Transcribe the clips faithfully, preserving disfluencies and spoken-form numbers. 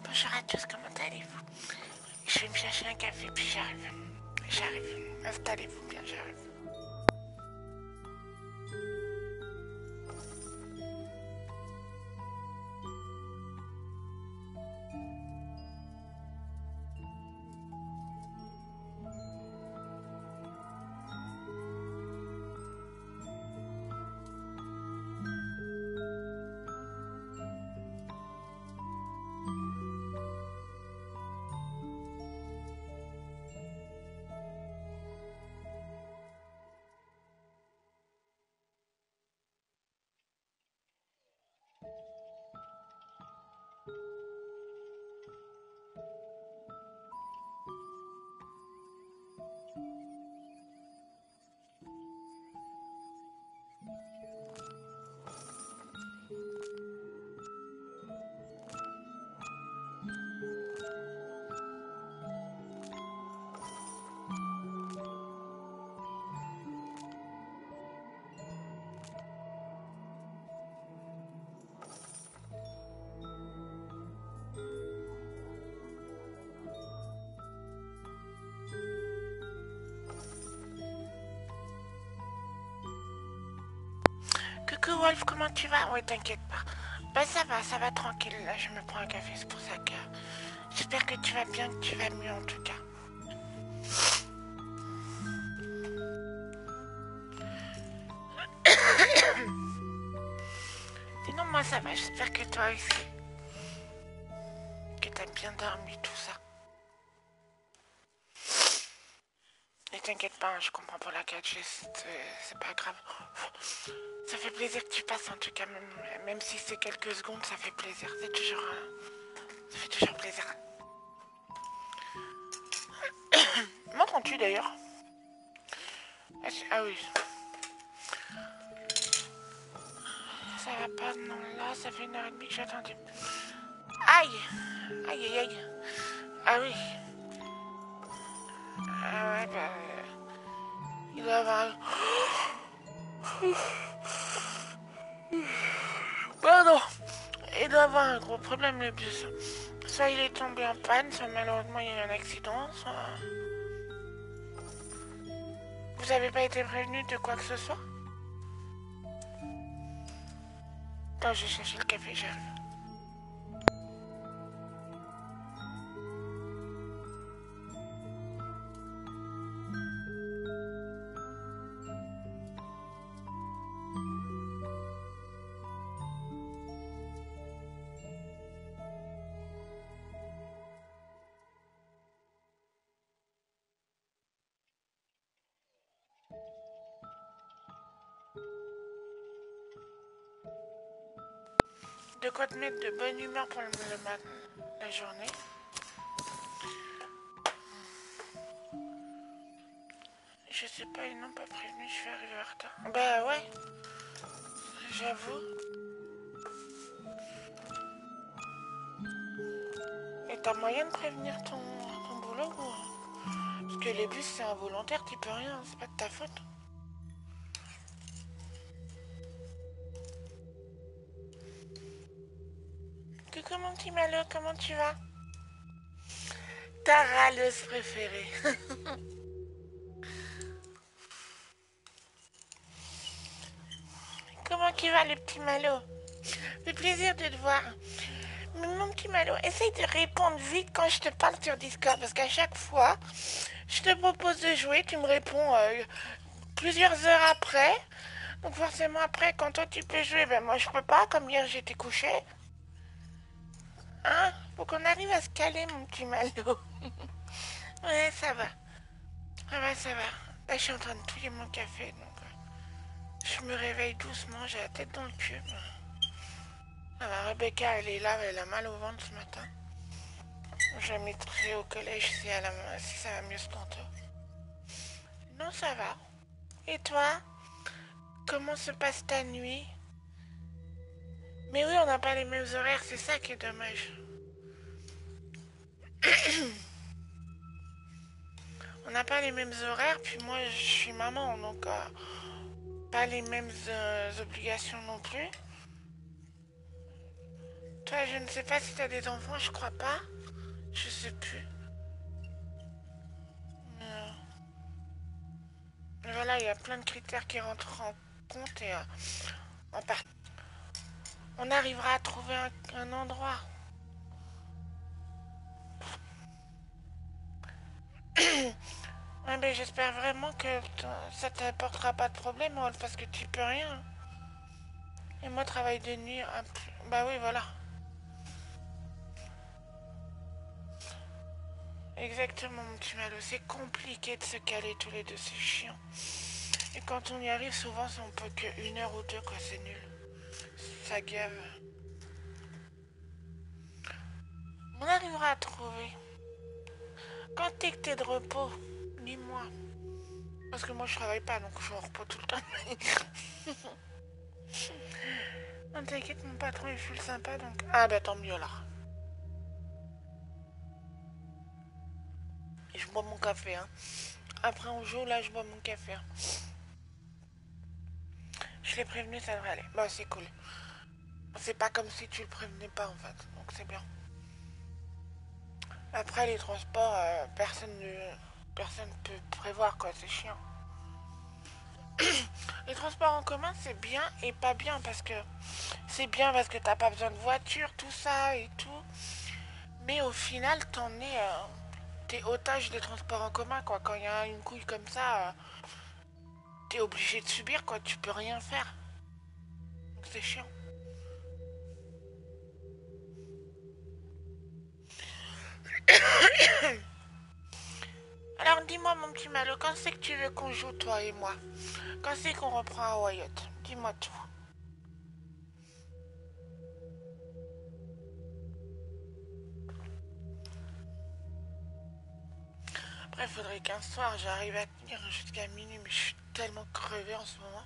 Bonjour à tous, comment allez-vous? Je vais me chercher un café puis j'arrive. J'arrive. Installez-vous bien, j'arrive. Coucou Wolf, comment tu vas? Oui, t'inquiète pas. Bah ça va, ça va tranquille. Là, je me prends un café, c'est pour ça que j'espère que tu vas bien, que tu vas mieux en tout cas. Sinon, moi ça va, j'espère que toi aussi. Que t'as bien dormi, tout ça. Et t'inquiète pas, hein, je comprends pour la quatre G, c'est pas grave. Ça fait plaisir que tu passes en tout cas, même, même si c'est quelques secondes, ça fait plaisir. C'est toujours... euh, ça fait toujours plaisir. M'entends-tu d'ailleurs? Ah oui. Ça va pas, non, là, ça fait une heure et demie que j'attendais. Aïe! Aïe, aïe, aïe. Ah oui. Ah ouais, bah... euh, il doit avoir... Pardon. Il doit avoir un gros problème, le bus. Soit il est tombé en panne, soit malheureusement il y a eu un accident, soit... Vous avez pas été prévenu de quoi que ce soit? Attends, je vais chercher le café, j'arrive. De quoi te mettre de bonne humeur pour le, le matin, la journée. Je sais pas, ils n'ont pas prévenu, je suis arrivée en retard. Bah ouais, j'avoue. Et t'as moyen de prévenir ton, ton boulot ou... Parce que les bus c'est involontaire, t'y peux rien, c'est pas de ta faute. Coucou mon petit Malo, comment tu vas? Ta râleuse préférée. Comment tu vas le petit Malo? C'est plaisir de te voir. Mais mon petit Malo, essaye de répondre vite quand je te parle sur Discord parce qu'à chaque fois, je te propose de jouer, tu me réponds euh, plusieurs heures après. Donc forcément après, quand toi tu peux jouer, ben moi je peux pas, comme hier j'étais couché. Hein? Faut qu'on arrive à se caler mon petit Malo. Ouais, ça va. Ça va, ça va. Là je suis en train de touiller mon café, donc euh, je me réveille doucement, j'ai la tête dans le cul. Alors, Rebecca, elle est là, elle a mal au ventre ce matin. Je la mettrai au collège si, elle a, si ça va mieux ce tantôt. Non, ça va. Et toi? Comment se passe ta nuit? Mais oui, on n'a pas les mêmes horaires, c'est ça qui est dommage. On n'a pas les mêmes horaires, puis moi je suis maman, donc euh, pas les mêmes euh, obligations non plus. Toi, je ne sais pas si t'as des enfants, je crois pas. Je sais plus. Euh, Voilà, il y a plein de critères qui rentrent en compte et euh, en part... on arrivera à trouver un, un endroit. Ouais, mais j'espère vraiment que ça t'apportera pas de problème, Wolf, parce que tu peux rien. Et moi, travail de nuit, un peu- bah oui, voilà. Exactement, mon petit Malo. C'est compliqué de se caler tous les deux, c'est chiant. Et quand on y arrive, souvent, c'est on peut que une heure ou deux, quoi, c'est nul. Ça gave. On arrivera à trouver. Quand t'es que t'es de repos, dis-moi. Parce que moi, je travaille pas, donc je suis en repos tout le temps. Non, t'inquiète, mon patron est full sympa, donc... Ah bah tant mieux, là. Et je bois mon café, hein. Après, on joue, là, je bois mon café. Hein. Je l'ai prévenu, ça devrait aller. Bah, c'est cool. C'est pas comme si tu le prévenais pas, en fait. Donc, c'est bien. Après, les transports, euh, personne ne... Personne peut prévoir, quoi. C'est chiant. Les transports en commun, c'est bien et pas bien, parce que... C'est bien parce que t'as pas besoin de voiture, tout ça et tout. Mais au final, t'en es... Euh, t'es otage des transports en commun, quoi. Quand il y a une couille comme ça, euh, t'es obligé de subir, quoi. Tu peux rien faire. Donc, c'est chiant. Alors dis-moi mon petit Malo, quand c'est que tu veux qu'on joue toi et moi? Quand c'est qu'on reprend à Wyatt? Dis-moi tout. Après il faudrait qu'un soir j'arrive à tenir jusqu'à minuit, mais je suis tellement crevée en ce moment.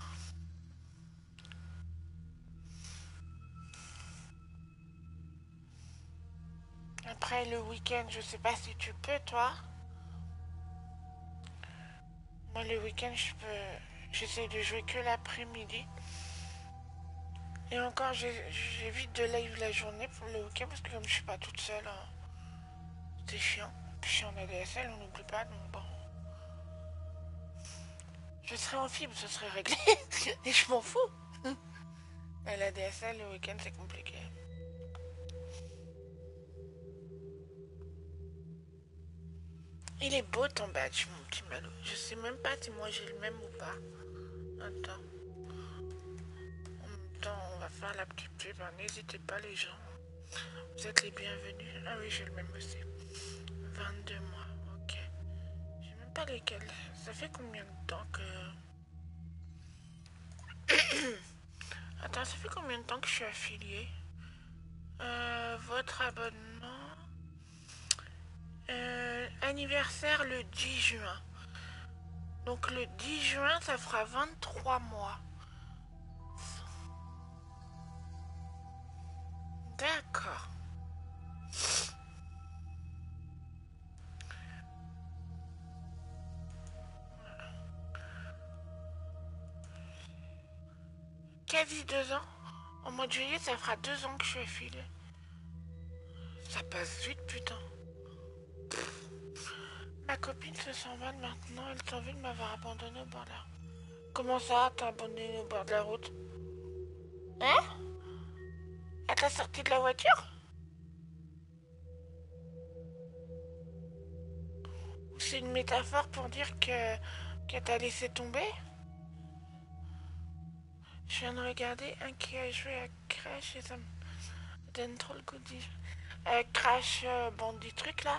Après le week-end, je sais pas si tu peux toi. Moi le week-end je peux. J'essaie de jouer que l'après-midi. Et encore j'évite de live la journée pour le week-end parce que comme je suis pas toute seule, hein, c'est chiant. Puis je suis en A D S L, on n'oublie pas, donc bon. Je serais en fibre, ce serait réglé. Et je m'en fous. Mais la D S L, le week-end, c'est compliqué. Il est beau ton badge, mon petit Malo. Je sais même pas si moi j'ai le même ou pas. Attends. En même temps, on va faire la petite pub. Hein. N'hésitez pas, les gens. Vous êtes les bienvenus. Ah oui, j'ai le même aussi. vingt-deux mois, ok. Je sais même pas lesquels. Ça fait combien de temps que... Attends, ça fait combien de temps que je suis affiliée? euh, Votre abonnement... Euh, anniversaire le dix juin. Donc le dix juin, ça fera vingt-trois mois. D'accord. Quasi deux ans. Au mois de juillet, ça fera deux ans que je suis affiliée. Ça passe vite, putain. Ma copine se sent mal maintenant. Elle s'en veut de m'avoir abandonné au bord de la route. Comment ça, t'as abandonné au bord de la route? Hein? Elle t'a sorti de la voiture? Ou c'est une métaphore pour dire que qu'elle t'a laissé tomber? Je viens de regarder un qui a joué à Crash et ça me donne trop le goût d'y jouer. Euh, Crash euh, Bandy truc là?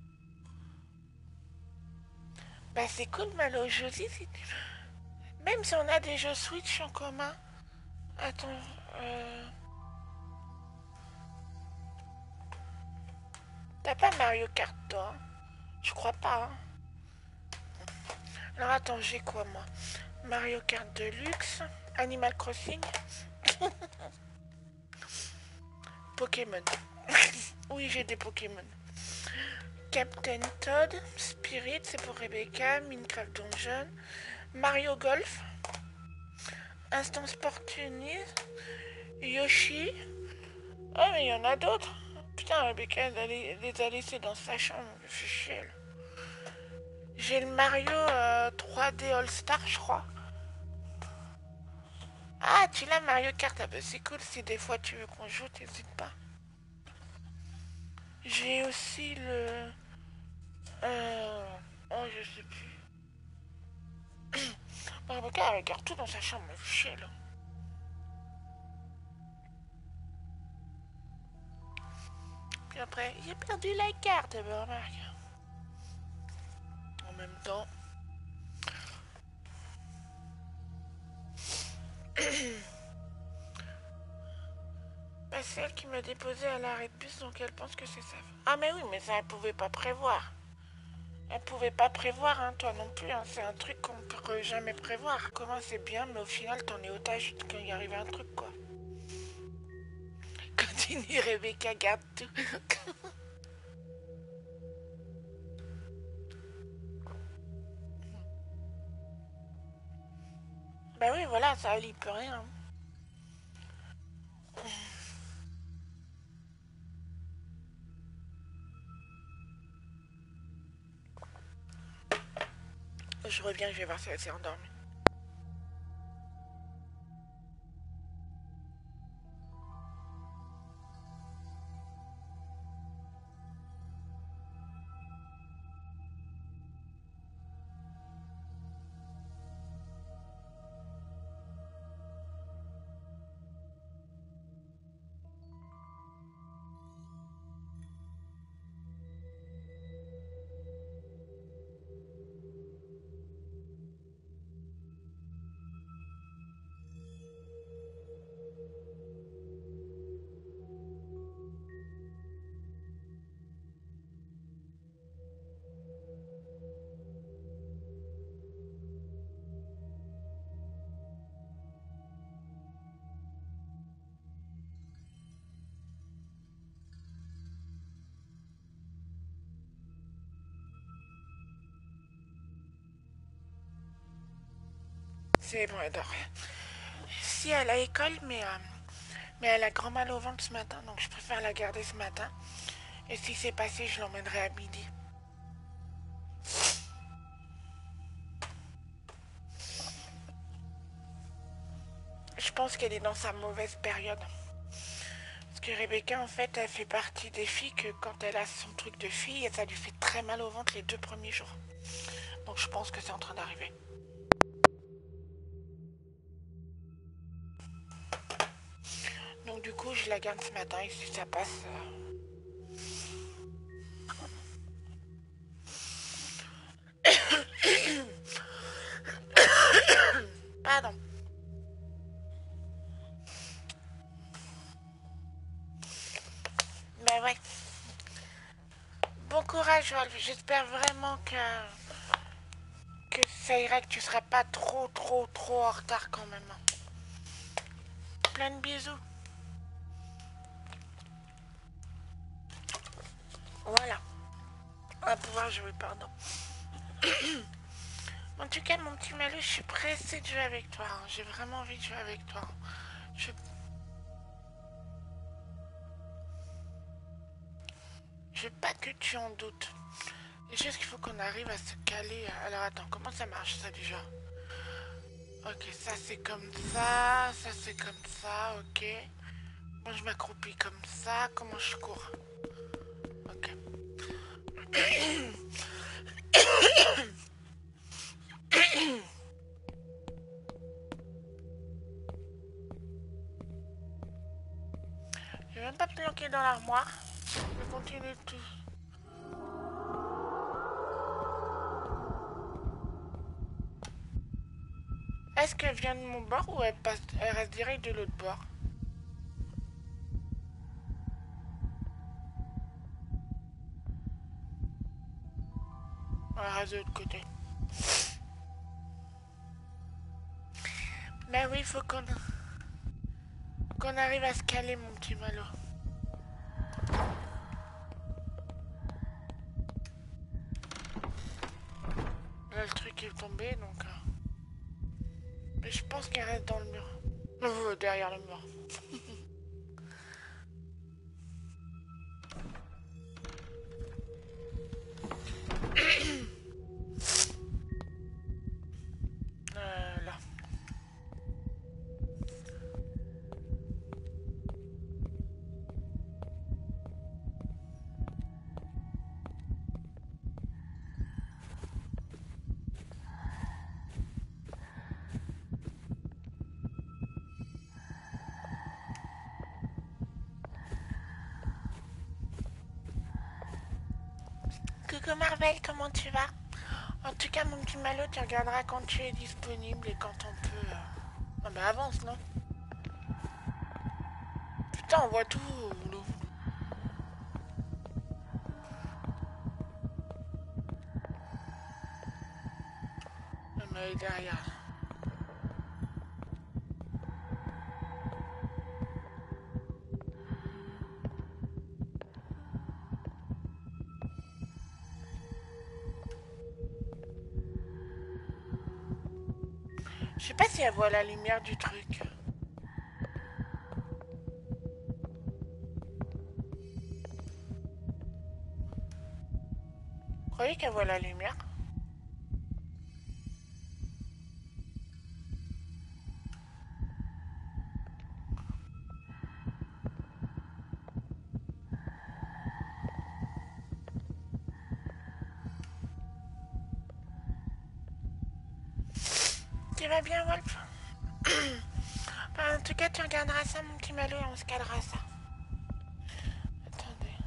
Bah c'est cool, Malo. Je dis, si tu- même si on a des jeux Switch en commun. Attends, euh... T'as pas Mario Kart, toi? Je crois pas, hein. Alors attends, j'ai quoi, moi? Mario Kart Deluxe, Animal Crossing, Pokémon. Oui, j'ai des Pokémon. Captain Todd, Spirit, c'est pour Rebecca, Minecraft Dungeon, Mario Golf, Instant Sportunis, Yoshi, Ah, mais il y en a d'autres. Putain, Rebecca, elle a les les a laissés dans sa chambre. Je fais chier, là. J'ai le Mario euh, trois D All-Star, je crois. Ah, tu l'as Mario Kart. Ah, bah, c'est cool. Si des fois tu veux qu'on joue, t'hésites pas. J'ai aussi le... Euh... Oh, je sais plus. Bon, Rebecca, elle regarde tout dans sa chambre. Elle fait chier, là. Puis après, j'ai perdu la carte, bah, remarque. En même temps... Bah, c'est elle qui m'a déposé à l'arrêt de bus, donc elle pense que c'est ça. Ah, mais oui, mais ça, elle pouvait pas prévoir. Elle pouvait pas prévoir, hein, toi non plus. Hein. C'est un truc qu'on peut jamais prévoir. Comment c'est bien, mais au final, t'en es otage quand il arrive un truc, quoi. Continue, Rebecca, garde tout. Bah oui, voilà, ça, elle y peut rien. Je reviens, je vais voir si elle s'est endormie. C'est bon, elle dort. Si, elle a école, mais, euh, mais elle a grand mal au ventre ce matin, donc je préfère la garder ce matin. Et si c'est passé, je l'emmènerai à midi. Je pense qu'elle est dans sa mauvaise période. Parce que Rebecca, en fait, elle fait partie des filles que quand elle a son truc de fille, ça lui fait très mal au ventre les deux premiers jours. Donc je pense que c'est en train d'arriver. Donc du coup, je la garde ce matin et si ça passe... euh, Pardon. Ben ouais. Bon courage, Wolf. J'espère vraiment que... que ça ira, que tu seras pas trop, trop, trop en retard quand même. Plein de bisous. Voilà. On va pouvoir jouer, pardon. En tout cas, mon petit Malou, je suis pressée de jouer avec toi. Hein. J'ai vraiment envie de jouer avec toi. Je... je veux pas que tu en doutes. C'est juste qu'il faut qu'on arrive à se caler. Alors attends, comment ça marche ça déjà? Ok, ça c'est comme ça, ça c'est comme ça, ok. Moi je m'accroupis comme ça, comment je cours? Ok. Je vais même pas me planquer dans l'armoire. Je vais continuer tout. Est-ce qu'elle vient de mon bord ou elle, passe, elle reste direct de l'autre bord? Elle reste de l'autre côté. Ben oui, il faut qu'on qu'on arrive à se caler, mon petit Malo. Là, le truc est tombé, donc... euh, Mais je pense qu'elle reste dans le mur. Euh, derrière le mur. coucou Marvel, comment tu vas? En tout cas, mon petit Malo, tu regarderas quand tu es disponible et quand on peut. euh, Non, mais avance, non? Putain, on voit tout. le- On est derrière. Je sais pas si elle voit la lumière du truc. Vous croyez qu'elle voit la lumière? Tu vas bien, Wolf? Enfin, en tout cas, tu regarderas ça, mon petit Malo, et on se calera ça. Attendez.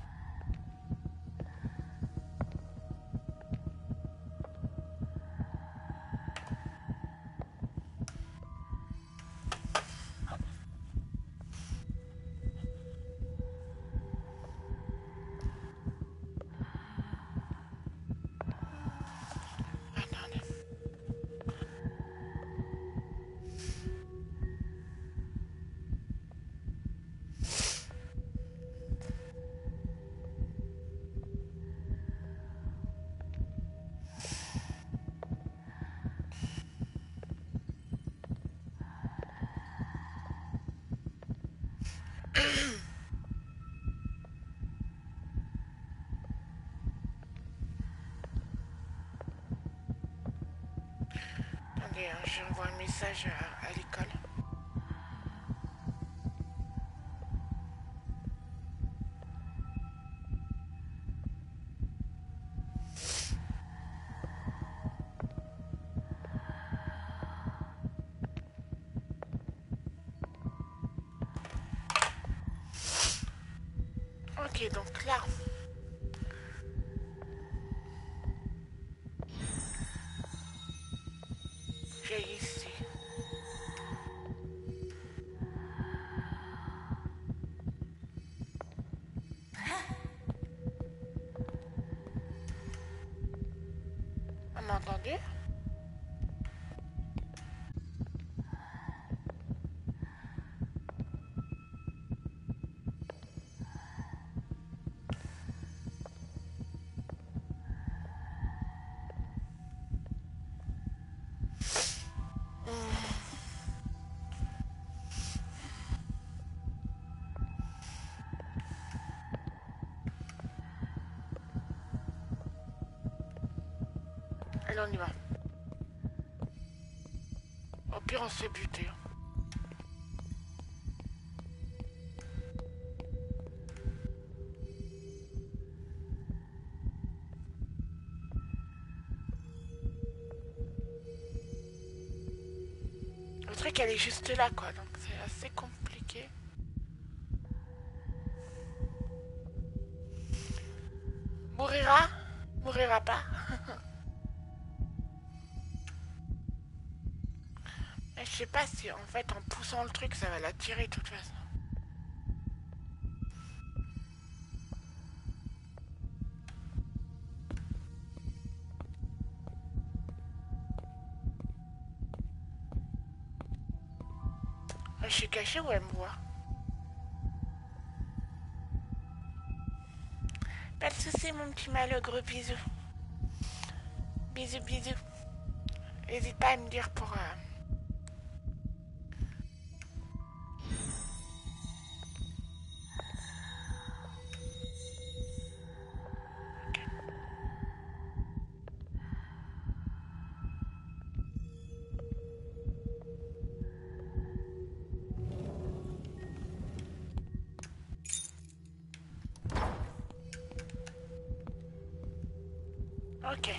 Attendez. Attendez, hein, je envoie un message à, à l'école. Ok, donc là, j'ai ici. On m'a entendu? Allez, on y va. Au pire, on se fait buter. Le truc, elle est juste là, quoi. Donc, c'est assez compliqué. Mourira? Mourira pas? Et je sais pas si, en fait, en poussant le truc, ça va la tirer, de toute façon. Je suis cachée ou elle me voit? Pas de soucis, mon petit Malo, gros bisous. Bisous, bisous. N'hésite pas à me dire pour... euh, Ok.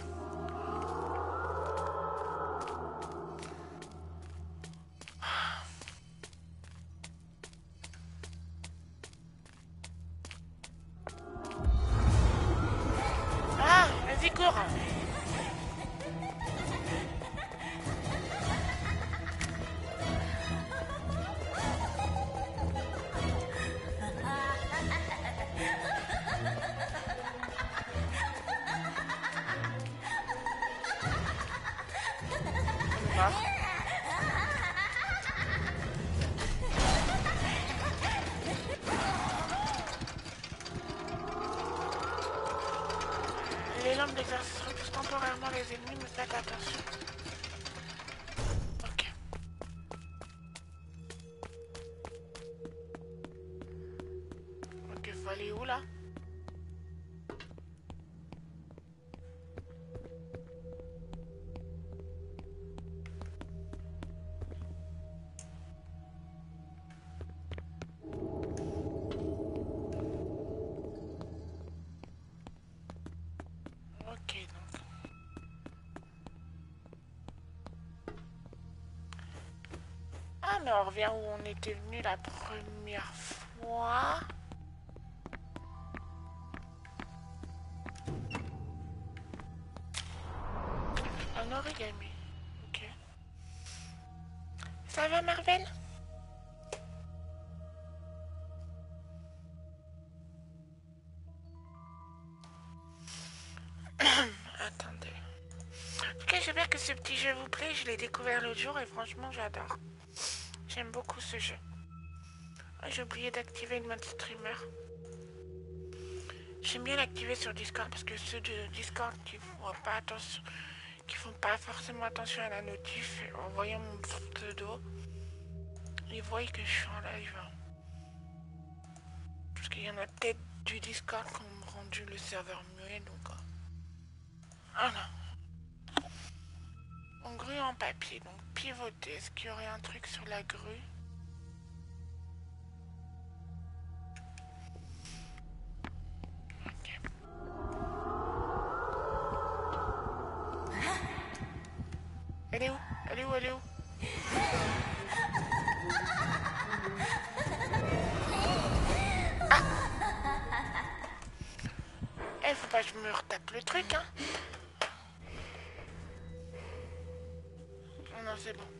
Ah, Vas-y, cours. Les lampes d'exercice repoussent temporairement les ennemis, mais faites attention. Ok. Ok, faut aller où là? Ok, donc. Ah, mais on revient où on était venu la première fois. Un origami. Ok. Ça va, Marvel? Attendez. Ok, j'espère que ce petit jeu vous plaît. Je l'ai découvert l'autre jour et franchement, j'adore. J'aime beaucoup ce jeu. Ah, j'ai oublié d'activer le mode streamer. J'aime bien l'activer sur Discord parce que ceux de Discord qui font pas attention, qui font pas forcément attention à la notif, en voyant mon pseudo, ils voient que je suis en live. Parce qu'il y en a peut-être du Discord qui ont rendu le serveur muet, donc... Ah non. En grue en papier, donc pivoter. Est-ce qu'il y aurait un truc sur la grue? Ok. Elle est où? Elle est où? Elle est où? Ah! Eh, faut pas que je me retape le truc, hein. Oh non, c'est bon.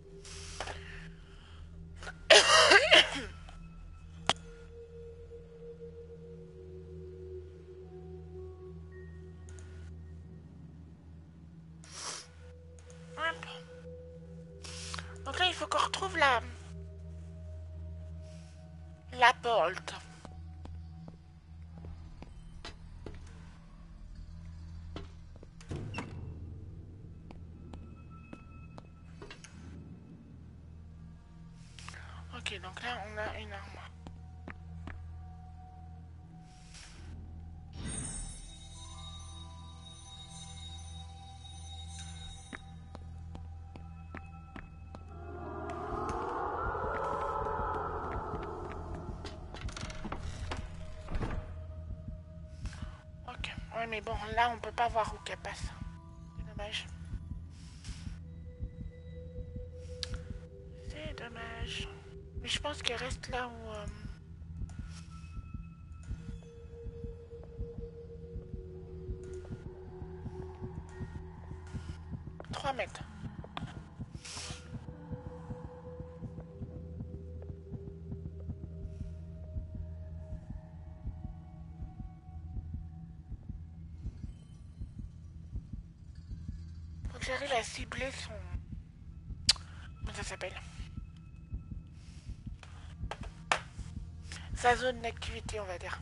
Hop. Donc là, il faut qu'on retrouve la... La bolt. Ok, donc là, on a une armoire. Ok, ouais, mais bon, là, on peut pas voir où qu'elle passe. C'est dommage. C'est dommage. Mais je pense qu'elle reste là où... Euh... trois mètres. Faut que j'arrive à cibler son... Comment ça s'appelle? Sa zone d'activité, on va dire.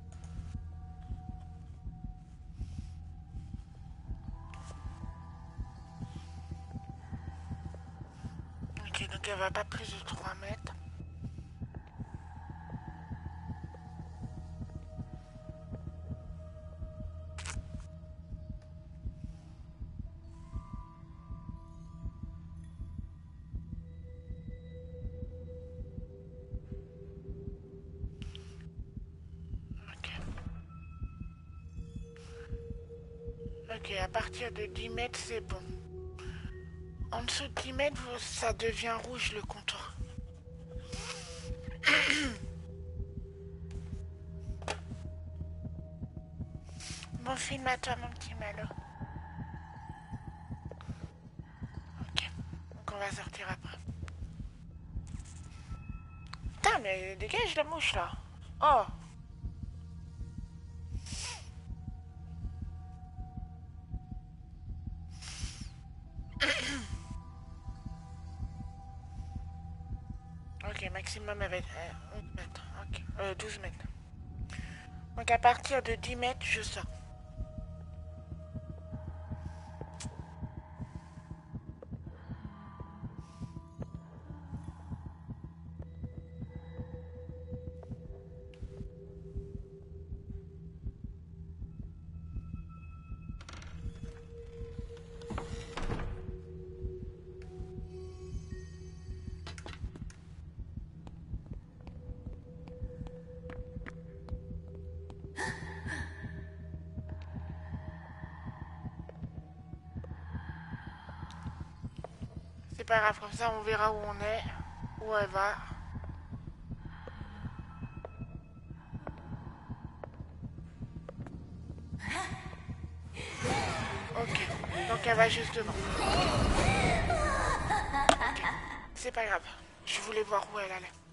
Ok, donc elle va pas plus de trois mètres. Ok, à partir de dix mètres, c'est bon. En dessous de dix mètres, ça devient rouge le contour. Bon film à toi, mon petit Malo. Ok, donc on va sortir après. Putain, mais dégage la mouche là. Oh. Ok, maximum avec euh, onze mètres. Ok, euh, douze mètres. Donc à partir de dix mètres, je sors. C'est pas grave, comme ça on verra où on est, où elle va. Ok, donc elle va juste devant. Ok, c'est pas grave. Je voulais voir où elle allait.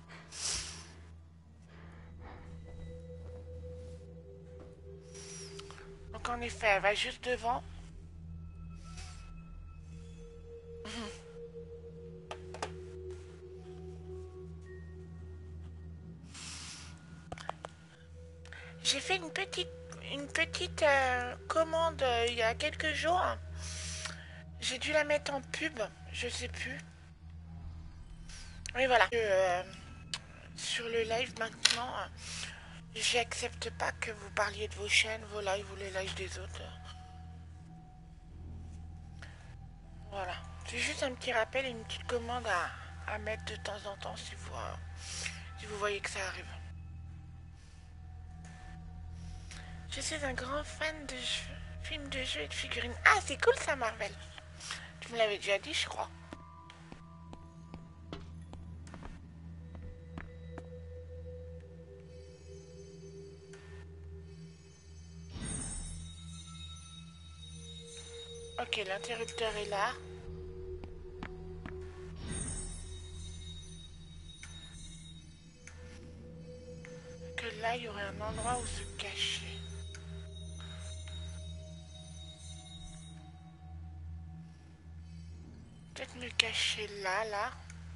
Donc en effet, elle va juste devant. J'ai fait une petite, une petite euh, commande euh, il y a quelques jours. J'ai dû la mettre en pub, je sais plus. Oui, voilà. Euh, sur le live maintenant, euh, j'accepte pas que vous parliez de vos chaînes, vos lives ou les lives des autres. Voilà. C'est juste un petit rappel et une petite commande à, à mettre de temps en temps si vous, euh, si vous voyez que ça arrive. Je suis un grand fan de jeux, films de jeux et de figurines. Ah, c'est cool ça, Marvel. Tu me l'avais déjà dit, je crois. Ok, l'interrupteur est là. Que là, il y aurait un endroit où se cacher. Peut-être me cacher là, là.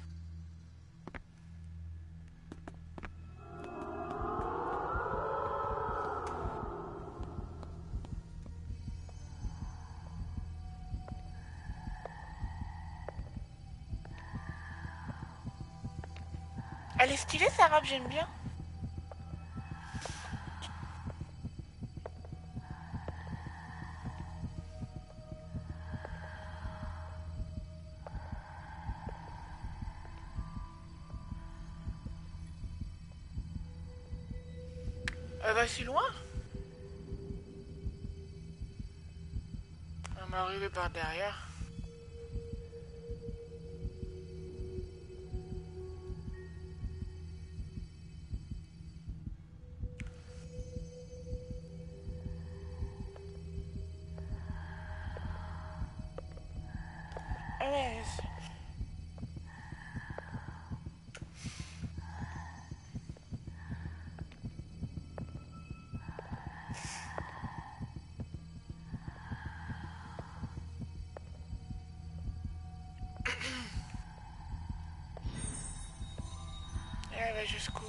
Elle est stylée, sa robe, j'aime bien. Elle va si loin. Elle m'est arrivée par derrière. Ah ouais, c'est- elle va jusqu'où?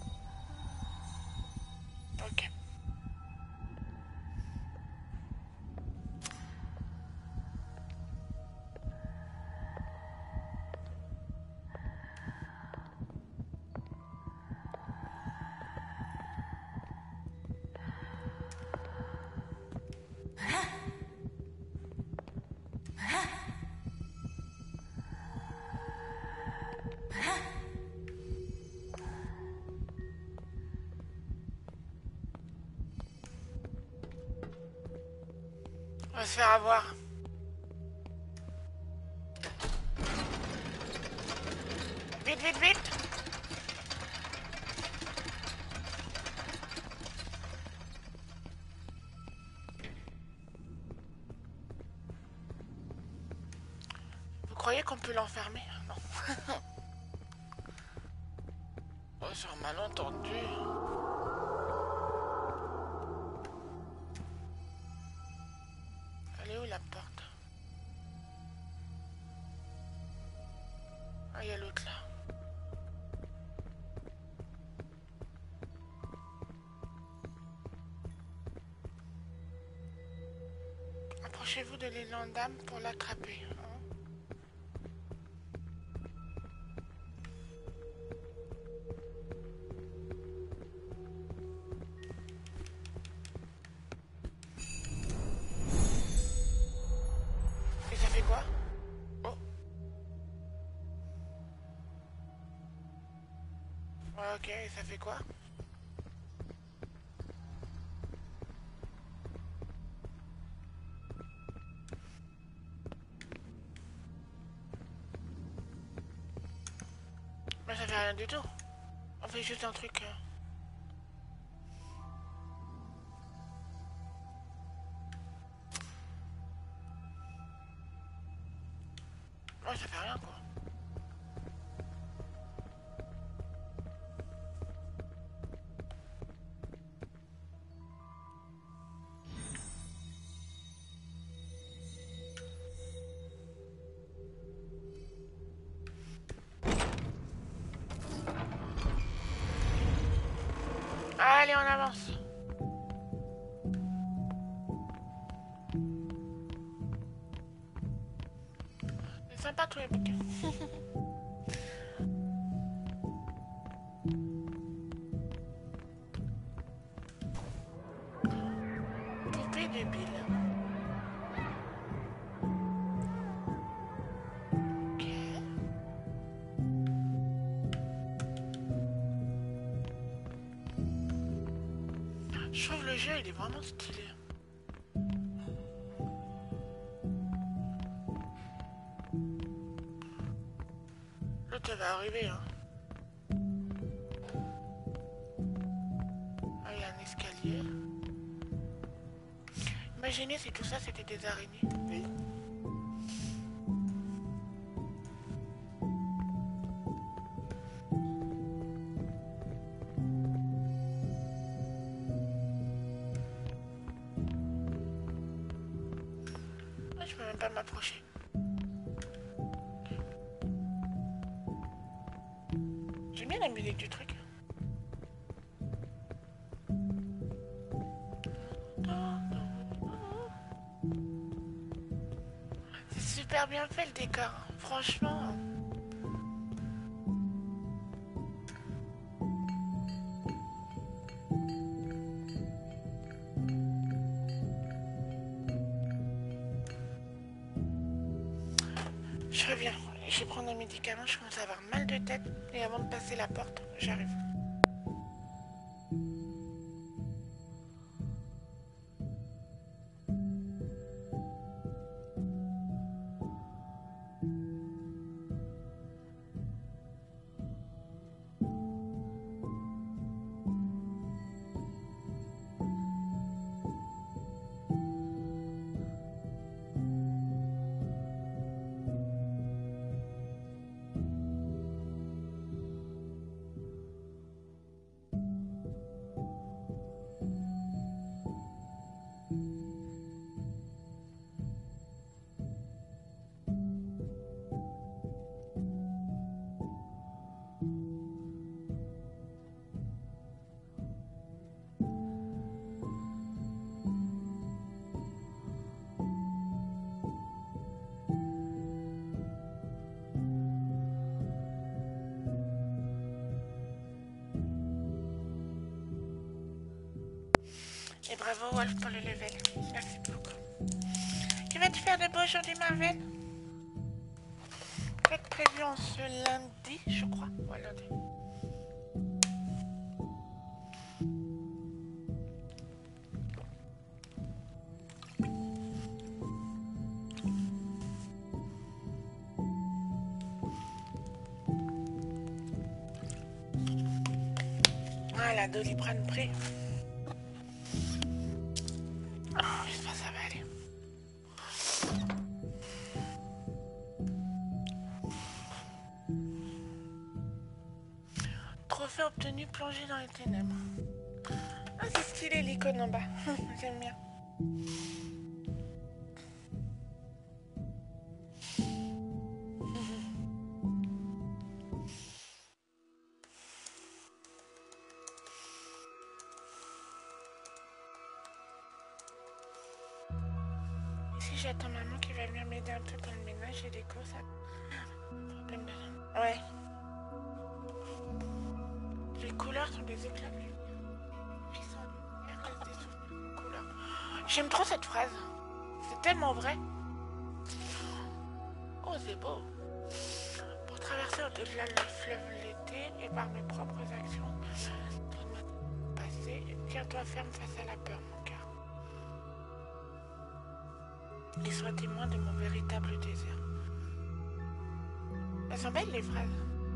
Ok. On va se faire avoir. Vite, vite, vite. croyez qu'on peut l'enfermer? Non. Oh, c'est un malentendu. Elle est où la porte? Ah, il y a l'autre là. Approchez-vous de l'élan d'âme pour l'attraper. Hein. Et ça fait quoi? Oh. Ouais, ok, et ça fait quoi? Mais ça fait rien du tout. On fait juste un truc. Euh... Ouais, ça fait rien quoi. Allez, on avance. C'est sympa tous les bouquins. Poupée débile. Ok. Je trouve le jeu, il est vraiment stylé. L'autre va arriver, hein. Ah, il y a un escalier. Imaginez si tout ça c'était des araignées. Oui. Ah, je peux même pas m'approcher. J'aime bien la musique du truc. C'est super bien fait le décor, franchement. Je reviens, je vais prendre un médicament, je commence à avoir mal de tête et avant de passer la porte, j'arrive. Et bravo Wolf pour le level. Merci beaucoup. Que vas-tu faire de beau aujourd'hui, Marvel? Peut-être prévu en ce lundi, je crois. Ouais, lundi. Voilà, Doliprane pris. Oh, j'espère que ça va aller. obtenu plongé dans les ténèbres. Ah, c'est stylé l'icône en bas. J'aime bien. Ici, j'attends maman qui va venir m'aider un peu dans le ménage et les courses. Problème de... Ouais. Les couleurs sont des éclats de lumière. J'aime trop cette phrase. C'est tellement vrai. Oh, c'est beau. Pour traverser au-delà du fleuve l'été et par mes propres actions, passé, tiens-toi ferme face à la peur, mon cœur. Et sois témoin de mon véritable désir. Elles sont belles les phrases.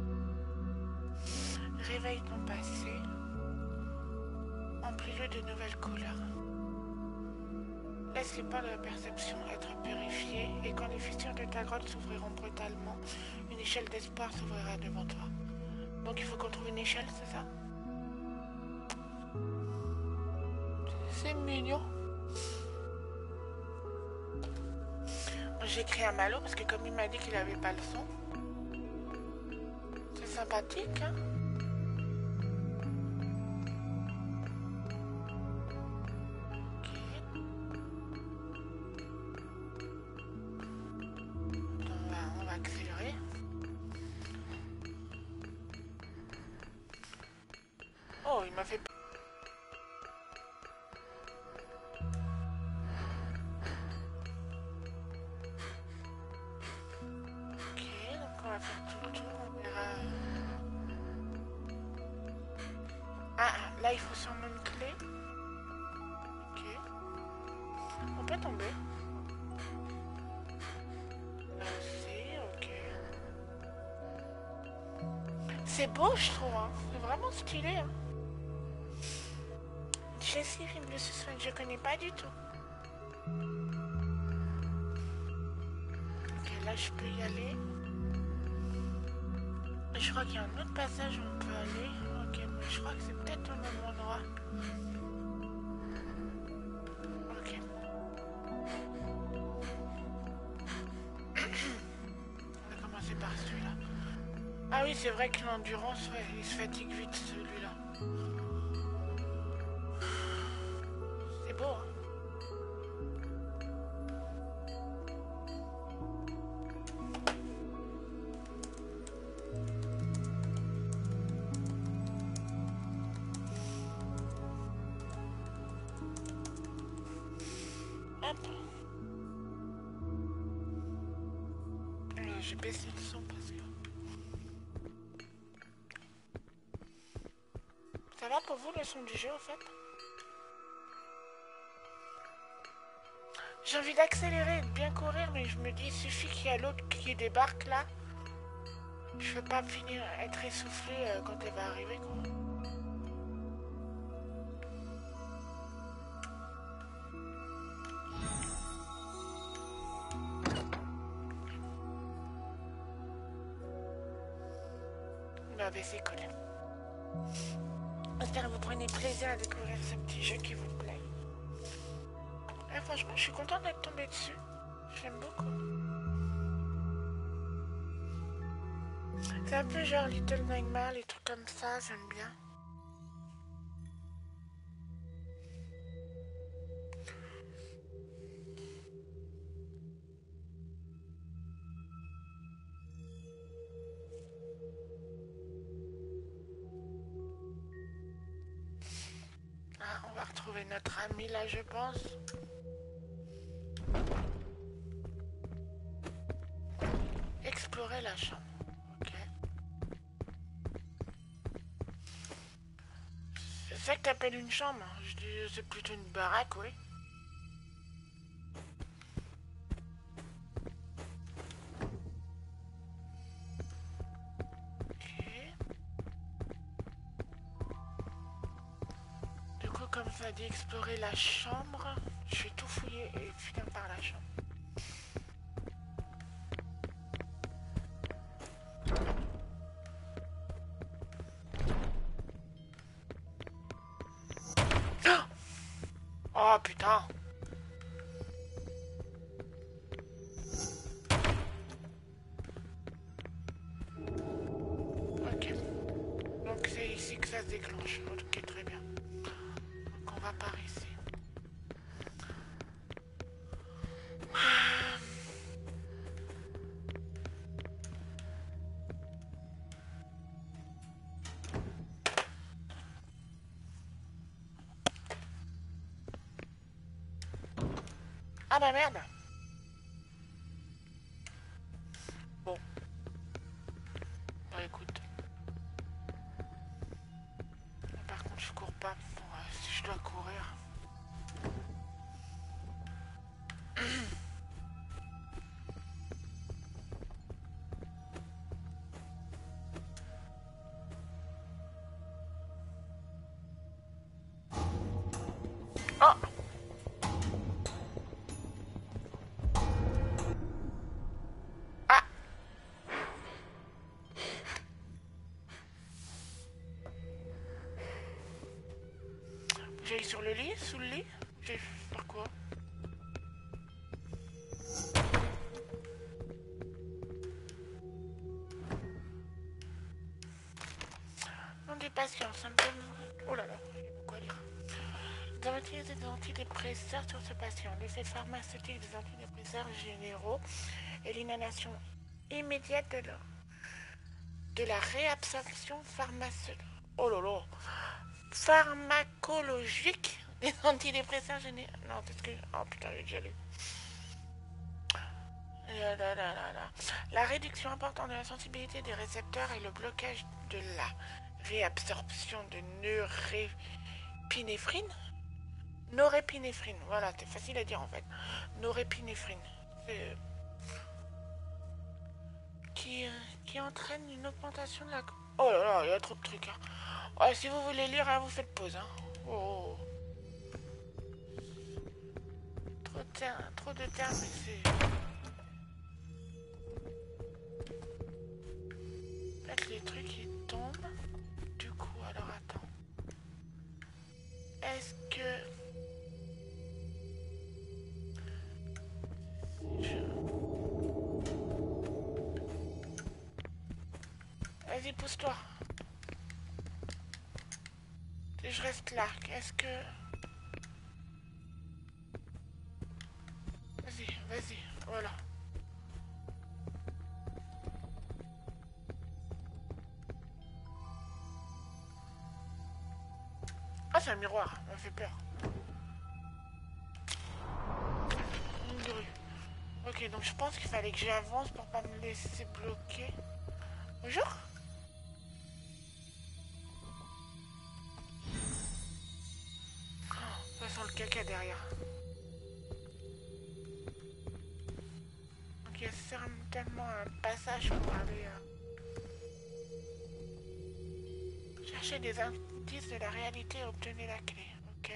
Réveille ton passé. Emplis-le de nouvelles couleurs. Laisse les pas de la perception être purifiés et quand les fissures de ta grotte s'ouvriront brutalement, une échelle d'espoir s'ouvrira devant toi. Donc il faut qu'on trouve une échelle, c'est ça? C'est mignon. J'ai écrit à Malo parce que comme il m'a dit qu'il avait pas le son, c'est sympathique, hein? Oh, il m'a fait... Ok, donc on va faire tout le tour, on verra... Ah, là il faut sûrement une clé. Ok. On peut tomber. Là aussi, ok. C'est beau, je trouve, hein. C'est vraiment stylé, hein. Jessie, film de suspense, je connais pas du tout. Ok, là je peux y aller. Je crois qu'il y a un autre passage où on peut aller. Ok, mais je crois que c'est peut-être au même endroit. Ok. On va commencer par celui-là. Ah oui, c'est vrai que l'endurance, ouais, il se fatigue vite celui-là. C'est beau, hein. Hop. Euh, J'ai baissé le son parce que... Ça va pour vous le son du jeu en fait? J'ai envie d'accélérer et de bien courir, mais je me dis, il suffit qu'il y a l'autre qui débarque là. Je veux pas finir être essoufflé euh, quand elle va arriver, quoi. Bah, bah c'est cool. J'espère que vous prenez plaisir à découvrir ce petit jeu qui vous plaît. Et franchement, je suis contente d'être tombée dessus. J'aime beaucoup. C'est un peu genre Little Nightmares, les trucs comme ça, j'aime bien. Ah, on va retrouver notre ami là, je pense. Explorer la chambre. Ok. C'est ça que t'appelles une chambre? Je dis c'est plutôt une baraque, oui. Comme ça dit explorer la chambre, je vais tout fouiller et finir par la chambre. Oh putain. Ok. Donc c'est ici que ça se déclenche. Ok, très bien. Donc on va par ici. Ah bah merde. Bon. Bah écoute. Par contre je cours pas. Bon, euh, si je dois courir. Oh. Ah. J'aille sur le lit, sous le lit. J'ai faire quoi? Non des patients, symptômes. Oh là là, il y a beaucoup à lire. Nous avons utilisé des antidépresseurs sur ce patient. L'effet pharmaceutique des antidépresseurs généraux et l'inhalation immédiate de la, de la réabsorption pharmaceutique. Oh là là. Pharmacologique des antidépresseurs généraux. Non, c'est ce que. Oh putain, j'ai déjà lu. Là, là, là, là, là. La réduction importante de la sensibilité des récepteurs et le blocage de la réabsorption de norépinéphrine. Norépinéphrine, voilà, c'est facile à dire en fait. Norépinéphrine. C'est, qui, euh, qui entraîne une augmentation de la... Oh là là, il y a trop de trucs. Hein. Ouais, si vous voulez lire, hein, vous faites pause. Hein. Oh. Trop de, ter- trop de termes, mais c'est... En fait, les trucs, ils tombent. Du coup, alors attends. Est-ce que... Je... Vas-y, pousse-toi. Je reste là. Est-ce que... Vas-y, vas-y. Voilà. Ah, c'est un miroir. Ça me fait peur. Une grue. Ok, donc je pense qu'il fallait que j'avance pour pas me laisser bloquer. Bonjour. Ça sent le caca derrière. Donc il y a certainement un passage pour aller euh, chercher des indices de la réalité et obtenir la clé. Ok.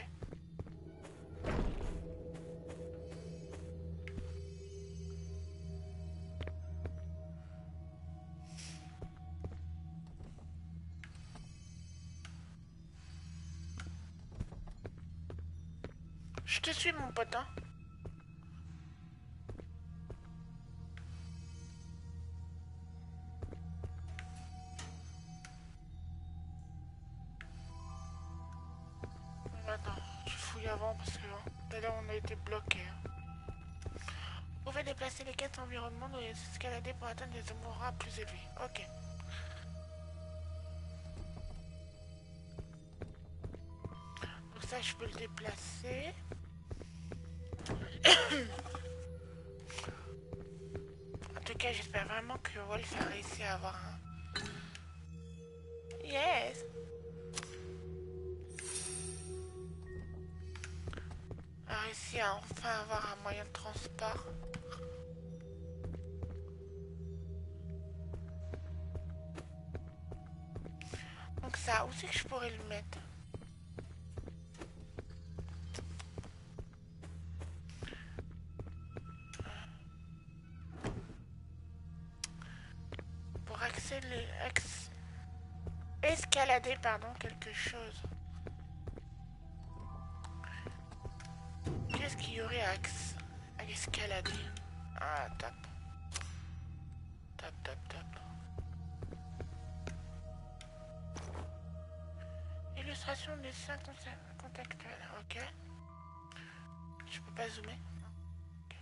Je te suis mon pote, hein. Attends, je fouille avant parce que hein, tout à l'heure on a été bloqué. Hein. Vous pouvez déplacer les quêtes environnement ou les escalader pour atteindre des aura plus élevés. Ok. Donc ça je peux le déplacer. En tout cas j'espère vraiment que Wolf a réussi à avoir un... Yes. A réussi à enfin avoir un moyen de transport. Donc ça, où c'est que je pourrais le mettre? Pour accélérer... Acc... Escalader, pardon, quelque chose. priori à, à escalader. Ah, top. Top, top, top. Illustration des cinq contactuels, ok. Je peux pas zoomer. Okay.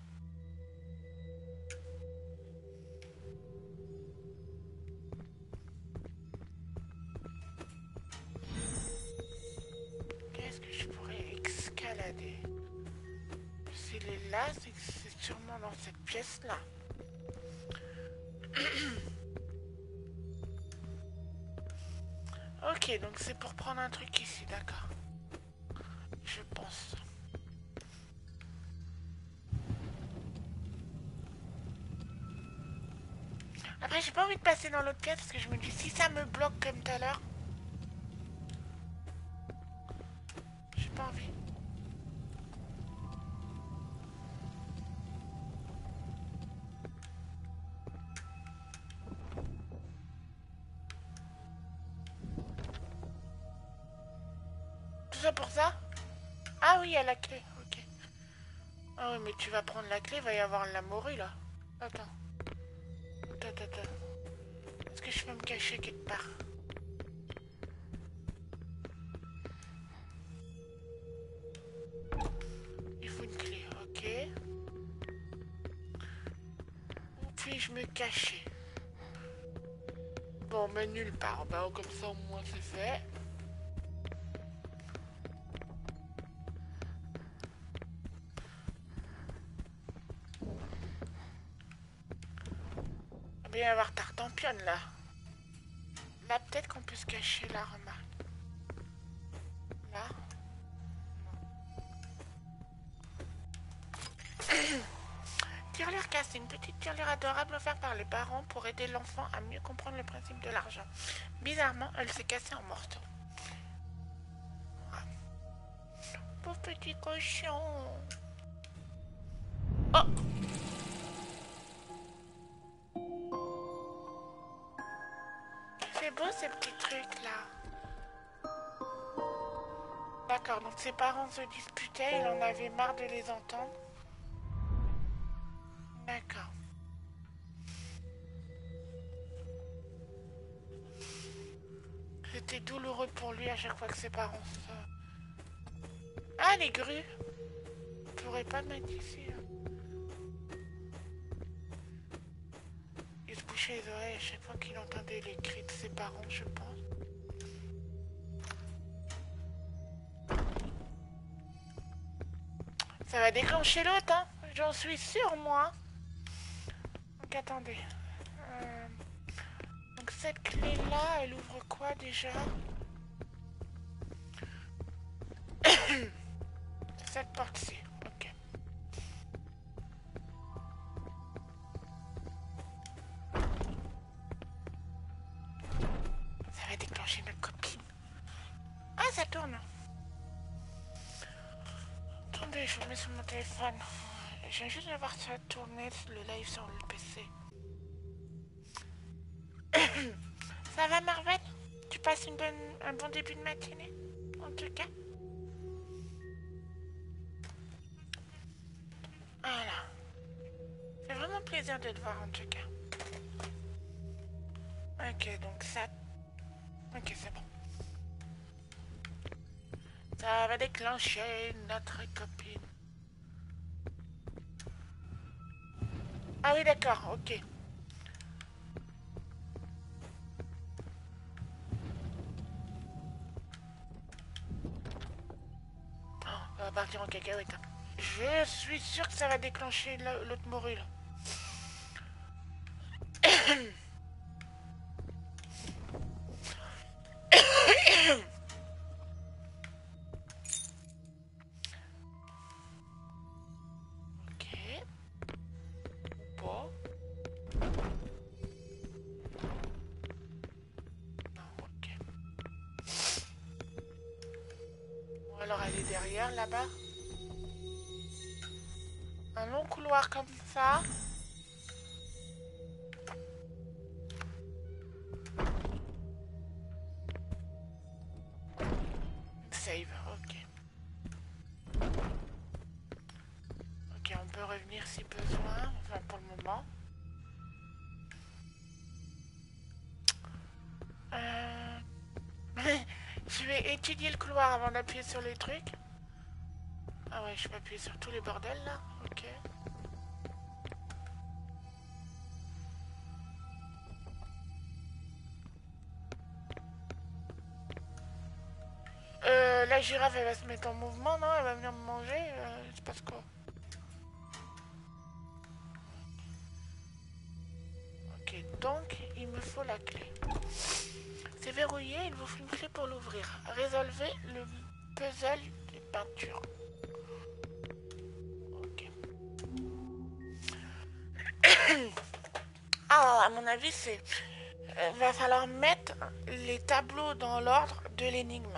Qu'est-ce que je pourrais escalader? S'il est là, c'est que c'est sûrement dans cette pièce-là. Ok, donc c'est pour prendre un truc ici, d'accord. Je pense. Après, j'ai pas envie de passer dans l'autre pièce parce que je me dis si ça me bloque comme tout à l'heure. J'ai pas envie. Tout ça pour ça? Ah oui, il y a la clé, ok. Ah oui, mais tu vas prendre la clé, il va y avoir la morue là. Attends. Attends, attends, attends. Est-ce que je peux me cacher quelque part? Il faut une clé, ok. Où puis-je me cacher? Bon, mais nulle part. Bah, comme ça, au moins, c'est fait. Il va y avoir Tartampion là. Là, peut-être qu'on peut se cacher là, remarque. Là. Tirelire casse, une petite tirelire adorable offerte par les parents pour aider l'enfant à mieux comprendre le principe de l'argent. Bizarrement, elle s'est cassée en morceaux. Ah. Pauvre petit cochon. Oh! C'est beau ces petits trucs là. D'accord, donc ses parents se disputaient, il en avait marre de les entendre. D'accord. C'était douloureux pour lui à chaque fois que ses parents se... Ah, les grues! Je pourrais pas mettre ici. Hein. Il se bouchait les oreilles à chaque fois qu'il entendait les cris de ses parents, je pense. Ça va déclencher l'autre, hein. J'en suis sûre, moi. Donc, attendez. Euh... Donc, cette clé-là, elle ouvre quoi, déjà? Cette porte-ci. Ok. Ça va déclencher notre copine. Ah, ça tourne. Attendez, je vous mets sur mon téléphone. Je viens juste de voir ça tourner, le live sur le P C. Ça va, Marvel? Tu passes une bonne, un bon début de matinée, en tout cas? Voilà. C'est vraiment plaisir de te voir, en tout cas. Ok, donc ça... Ok, c'est bon. Ça va déclencher notre copine. Ah oui, d'accord, ok. Oh, ça va partir en cacahuète. Hein. Je suis sûr que ça va déclencher l'autre morue, là. Alors elle est derrière là-bas. Un long couloir comme ça. Save, ok. revenir si besoin, enfin pour le moment. Euh... je vais étudier le couloir avant d'appuyer sur les trucs. Ah ouais, je vais appuyer sur tous les bordels là, ok. Euh, la girafe elle va se mettre en mouvement, non? Elle va venir me manger, euh, il se passe quoi? Ok, donc il me faut la clé. C'est verrouillé, il vous faut une clé pour l'ouvrir. Résolvez le puzzle des peintures. Ok. Ah, à mon avis, c'est... euh, va falloir mettre les tableaux dans l'ordre de l'énigme.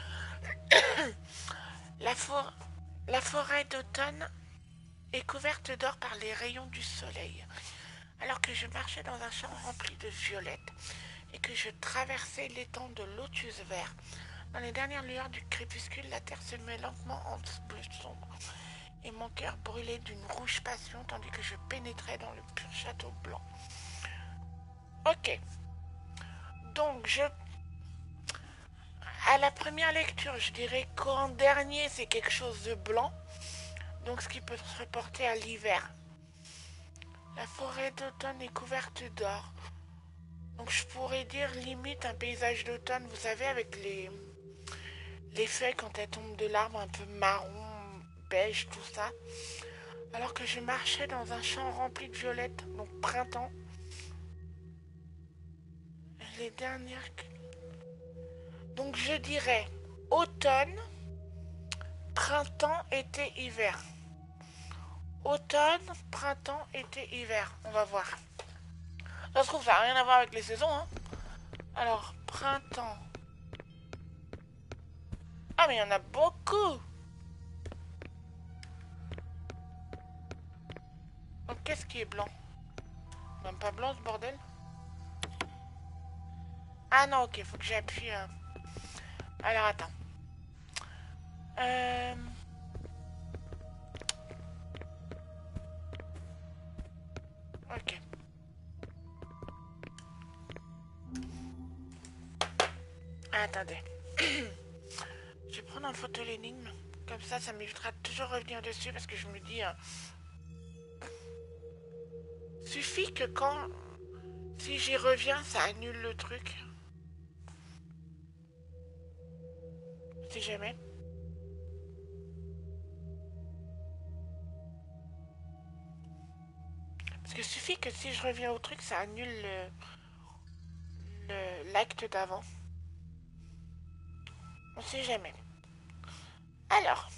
La, for- la forêt d'automne est couverte d'or par les rayons du soleil. Alors que je marchais dans un champ rempli de violettes et que je traversais l'étang de lotus vert, dans les dernières lueurs du crépuscule, la terre se met lentement en bleu sombre et mon cœur brûlait d'une rouge passion tandis que je pénétrais dans le pur château blanc. Ok, donc je... À la première lecture, je dirais qu'en dernier, c'est quelque chose de blanc, donc ce qui peut se reporter à l'hiver. La forêt d'automne est couverte d'or. Donc je pourrais dire limite un paysage d'automne, vous savez, avec les, les feuilles quand elles tombent de l'arbre un peu marron, beige, tout ça. Alors que je marchais dans un champ rempli de violettes, donc printemps. Les dernières... Donc je dirais automne, printemps, été, hiver. Automne, printemps, été, hiver. On va voir. Ça se trouve, ça n'a rien à voir avec les saisons, hein. Alors, printemps. Ah, mais il y en a beaucoup. Donc, qu'est-ce qui est blanc? Même pas blanc, ce bordel. Ah non, ok, faut que j'appuie. euh. Alors, attends. Euh... Ok. Ah, attendez. Je vais prendre en photo l'énigme. Comme ça, ça m'évitera de toujours revenir dessus parce que je me dis... euh, Suffit que quand... Si j'y reviens, ça annule le truc. Si jamais. Parce que suffit que si je reviens au truc, ça annule le... le- l'acte d'avant. On sait jamais. Alors...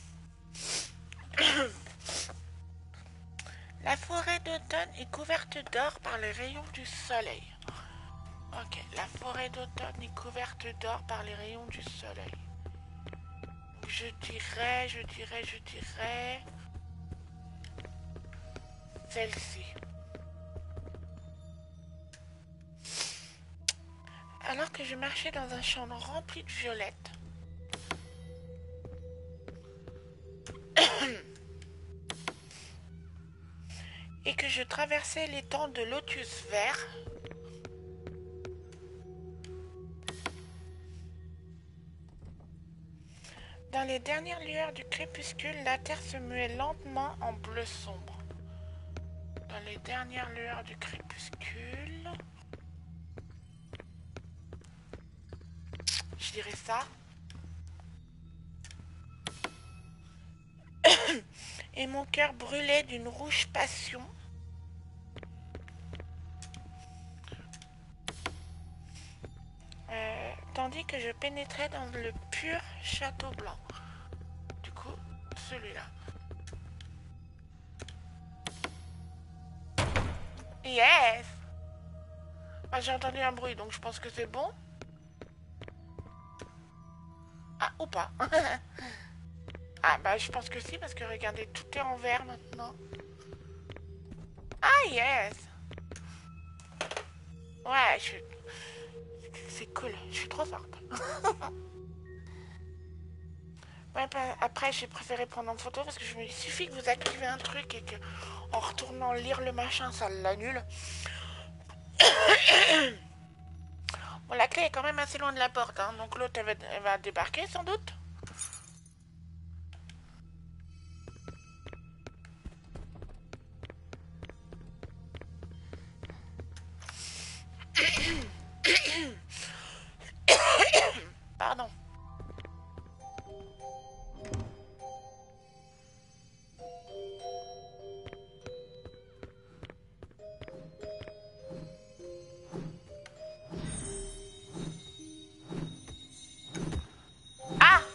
La forêt d'automne est couverte d'or par les rayons du soleil. Ok, la forêt d'automne est couverte d'or par les rayons du soleil. Je dirais, je dirais, je dirais... Celle-ci. Alors que je marchais dans un champ rempli de violettes, et que je traversais l'étang de lotus vert, dans les dernières lueurs du crépuscule, la terre se muait lentement en bleu sombre. Dans les dernières lueurs du crépuscule... Je dirais ça. Et mon cœur brûlait d'une rouge passion. Euh, tandis que je pénétrais dans le pur château blanc. Du coup, celui-là. Yes! Ah, j'ai entendu un bruit, donc je pense que c'est bon. Ah, ou pas. Ah, bah je pense que si, parce que regardez, tout est en vert maintenant. Ah, yes! Ouais, je... c'est cool, je suis trop forte. Ouais, bah, après, j'ai préféré prendre en photo parce que je me dis, il suffit que vous activez un truc et que en retournant lire le machin, ça l'annule. Bon, la clé est quand même assez loin de la porte, hein, donc l'autre, elle, va- elle va débarquer sans doute. Pardon. Ah!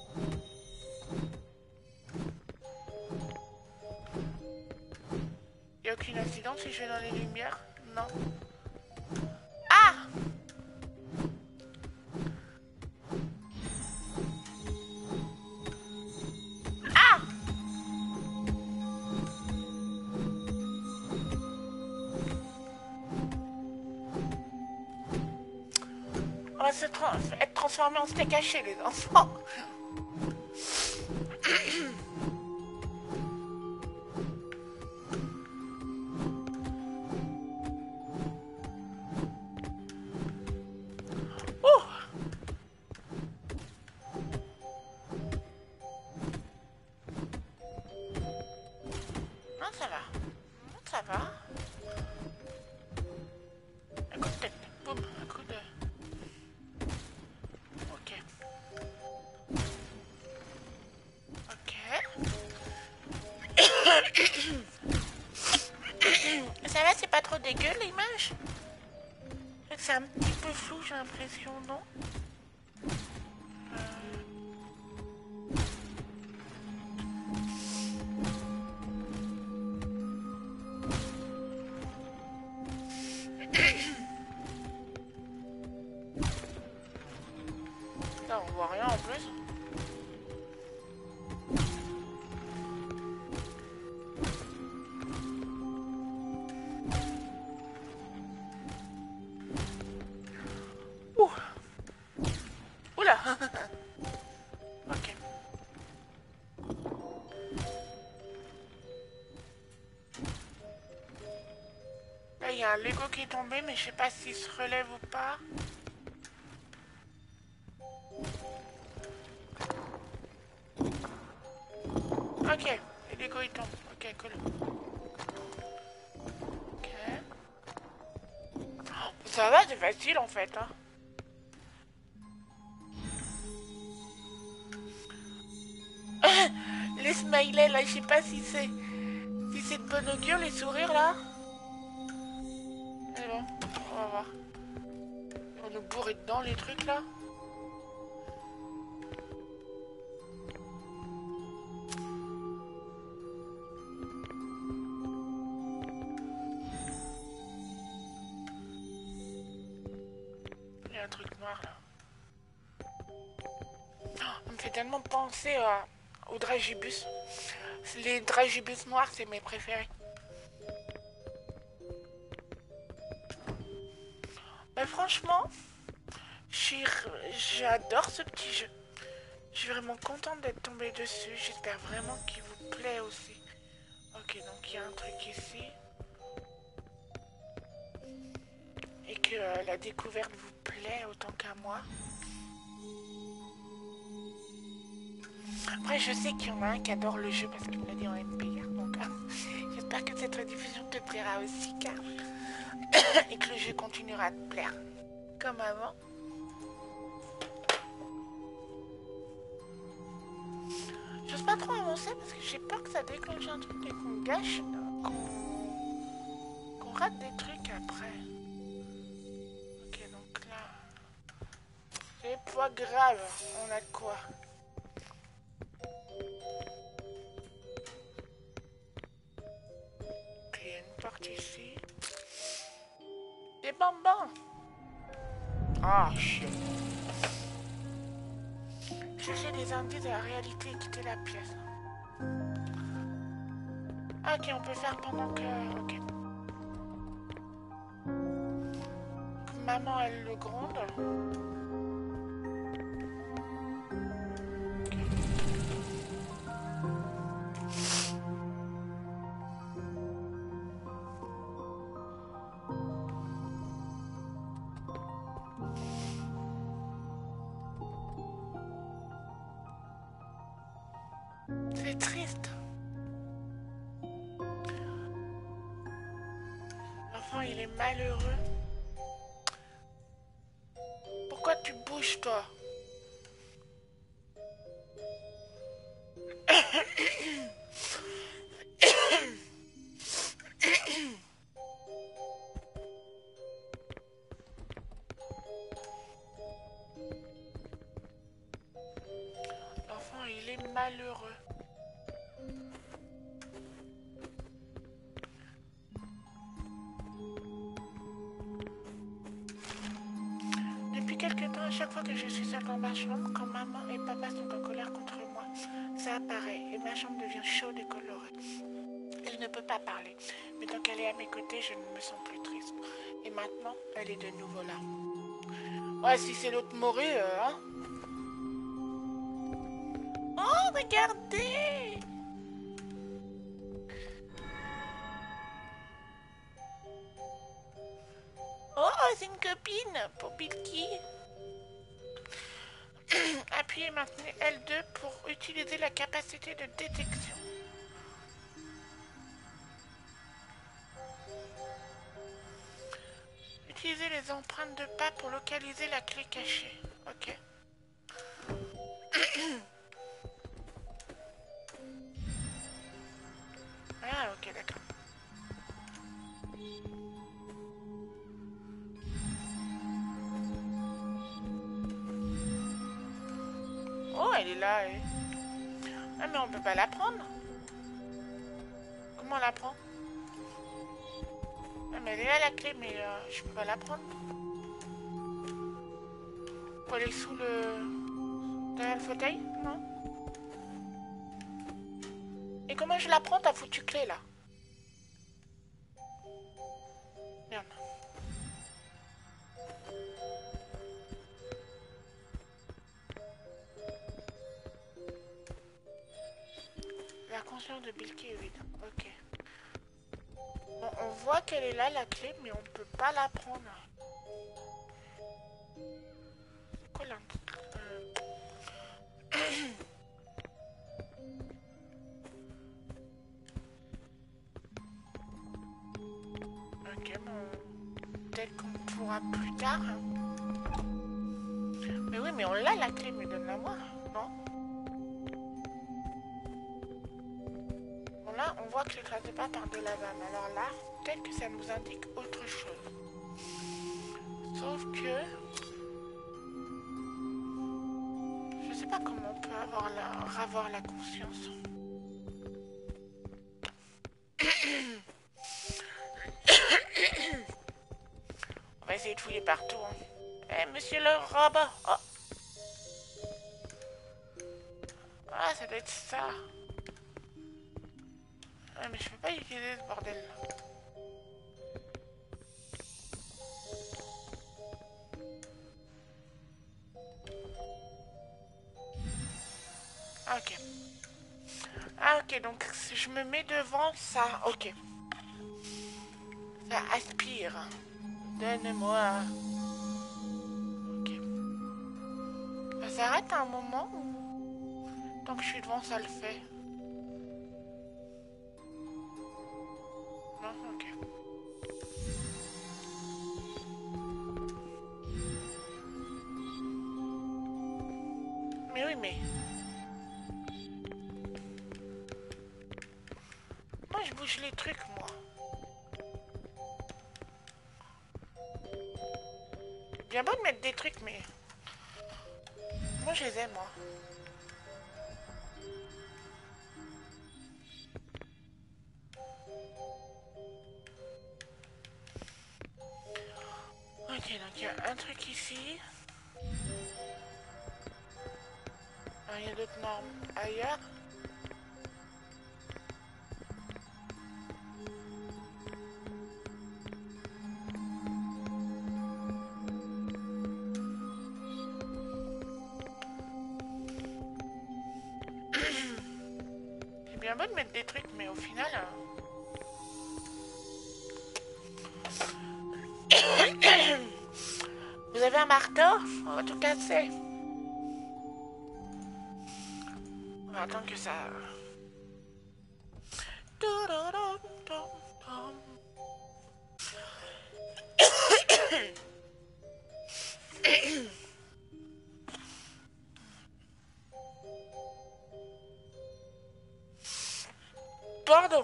Y a aucun accident si je vais dans les lumières? Non. Ah! Ah! On va se tra être transformé en steak haché, les enfants. Ouh! Non, ça va. Non, ça va. Un coup de tête. Boum. Un coup de... Ok. Ok. Ça va, c'est pas trop dégueu l'image? C'est un petit peu flou, j'ai l'impression, non? Là, on voit rien en plus. Ouh. Oula. Ok. Là, il y a un Lego qui est tombé, mais je sais pas s'il se relève ou pas. Ok, le Lego il tombe. Ok, cool. Ok. Oh, ça va, c'est facile en fait. Hein. Les smileys là, je sais pas si c'est si c'est de bon augure, les sourires là. Mais bon, on va voir. On va nous bourrer dedans les trucs là. Il y a un truc noir là. Oh, ça me fait tellement penser à, aux dragibus. Les dragibus noirs, c'est mes préférés. Mais franchement, j'adore ce petit jeu. Je suis vraiment contente d'être tombée dessus. J'espère vraiment qu'il vous plaît aussi. Ok, donc il y a un truc ici. Et que euh, la découverte vous plaît autant qu'à moi. Après, je sais qu'il y en a un qui adore le jeu parce qu'il me l'a dit en M P R. Donc, euh, j'espère que cette rediffusion te plaira aussi, car et que le jeu continuera à te plaire comme avant. J'ose pas trop avancer parce que j'ai peur que ça déclenche un truc et qu'on gâche, qu'on qu'on rate des trucs après. Ok, donc là, c'est pas grave. On a quoi? Ok, il y a une porte ici. Des bonbons. Ah, chier. Chercher des indices de la réalité et quitter la pièce. Ah, ok, on peut faire pendant que... Ok. Maman, elle le gronde. Okay. triste. L'enfant, il est malheureux. Pourquoi tu bouges, toi? L'enfant, il est malheureux. Depuis quelque temps, à chaque fois que je suis seule dans ma chambre, quand maman et papa sont en colère contre moi, ça apparaît et ma chambre devient chaude et colorée. Elle ne peut pas parler, mais tant qu'elle est à mes côtés, je ne me sens plus triste. Et maintenant, elle est de nouveau là. Ouais, si c'est l'autre morue, euh, hein. Oh, regardez! Oh, c'est une copine pour Bilky. Appuyez maintenant L deux pour utiliser la capacité de détection. Utilisez les empreintes de pas pour localiser la clé cachée. Ok. Ah, ok, d'accord. Oh, elle est là, elle. Ah, mais on peut pas la prendre. Comment on la prend? Ah, mais elle est là, la clé, mais euh, je peux pas la prendre. Faut aller sous le... derrière le fauteuil? Non? Et comment je la prends, ta foutue clé, là? Merde. La conscience de Bilky est vide. Ok. Bon, on voit qu'elle est là, la clé, mais on peut pas la prendre. C'est quoi là? euh... Ok, bon... peut-être qu'on pourra plus tard. Hein. Mais oui, mais on l'a, la clé, mais donne-la moi, non? Bon, là, on voit que le classe de pas part de la vanne. Alors là, peut-être que ça nous indique autre chose. Sauf que... je sais pas comment on peut avoir la... avoir la conscience. On va essayer de fouiller partout. Hein. Eh, monsieur le robot! Oh. Ah, ça doit être ça. Ah, mais je peux pas utiliser ce bordel là. Ah, ok. Ah, ok, donc je me mets devant ça. Ok. Ça aspire. Donne-moi. Ok. Ça s'arrête à un moment ou... tant que je suis devant, ça le fait? Non, ok. Mais oui, mais... moi, je bouge les trucs, moi. Bien beau de mettre des trucs, mais... moi, je les aime, moi. Ok, donc il y a un truc ici. Ah, il y a d'autres normes ailleurs. C'est bien beau de mettre des trucs, mais au final... euh... vous avez un marteau? On va tout casser. On va attendre que ça... Pardon.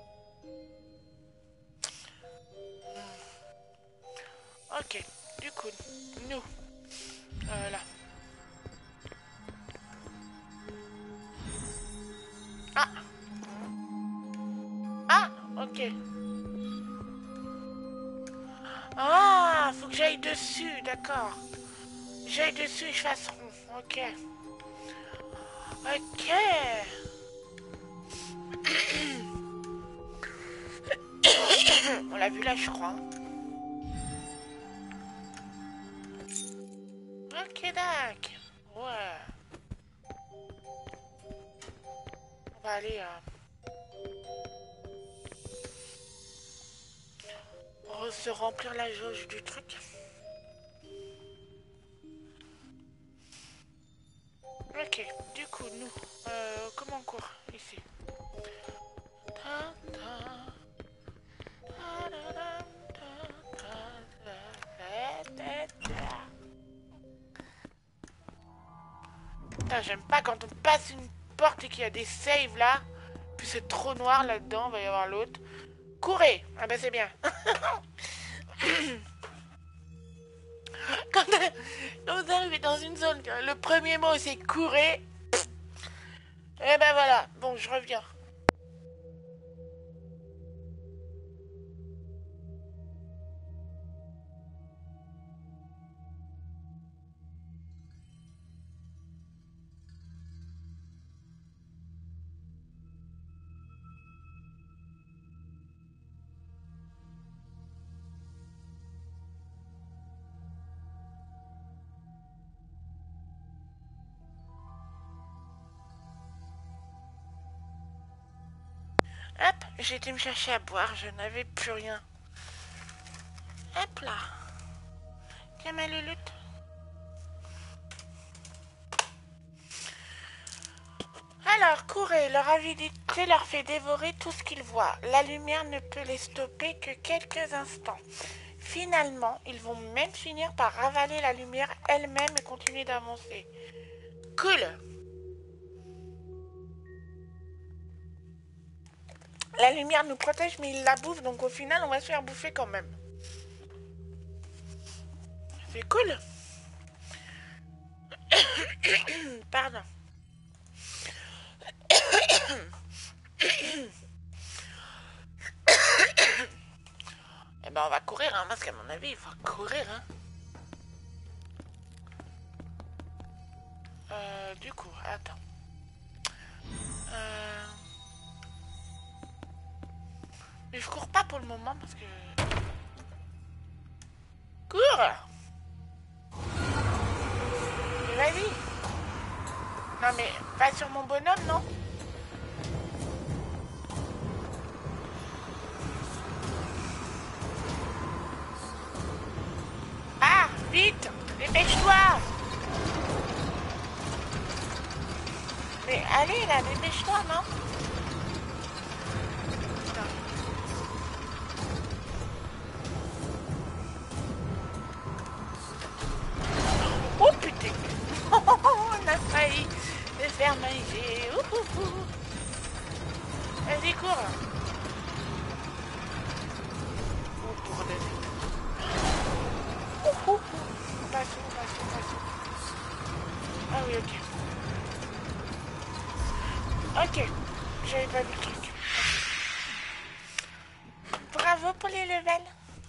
Ok, du coup, nous. Voilà. Ah. Ah, ok. Ah, faut que j'aille dessus, d'accord. J'aille dessus et je fasse rond. Ok. Ok. On l'a vu là, je crois. Ok, d'accord. Ouais. On va aller... Euh... se remplir la jauge du truc. Ok, du coup, nous, euh, comment on court ici? J'aime pas quand on passe une porte et qu'il y a des saves là, puis c'est trop noir là-dedans, il va y avoir l'autre. Courez! Ah bah c'est bien. Quand vous arrivez dans une zone, le premier mot c'est courez. Et ben voilà, bon je reviens. Hop, j'ai été me chercher à boire, je n'avais plus rien. Hop là. Tiens ma louloute. Alors, courez, leur avidité leur fait dévorer tout ce qu'ils voient. La lumière ne peut les stopper que quelques instants. Finalement, ils vont même finir par ravaler la lumière elle-même et continuer d'avancer. Cool. La lumière nous protège, mais ils la bouffent, donc au final, on va se faire bouffer quand même. C'est cool. Pardon. Eh ben, on va courir, hein, parce qu'à mon avis, il faut courir, hein. Euh, du coup, attends. Euh... Mais je cours pas pour le moment, parce que... Cours! Mais vas-y! Non mais, pas sur mon bonhomme, non? Ah! Vite! Dépêche-toi! Mais allez là, dépêche-toi, non? Oh putain! On a failli se faire manger. Vas-y, cours! Oh bordel! Ouh, ouh. Passons, passons, passons. Ah oui, ok. Ok, j'avais pas vu le truc. Bravo pour les levels.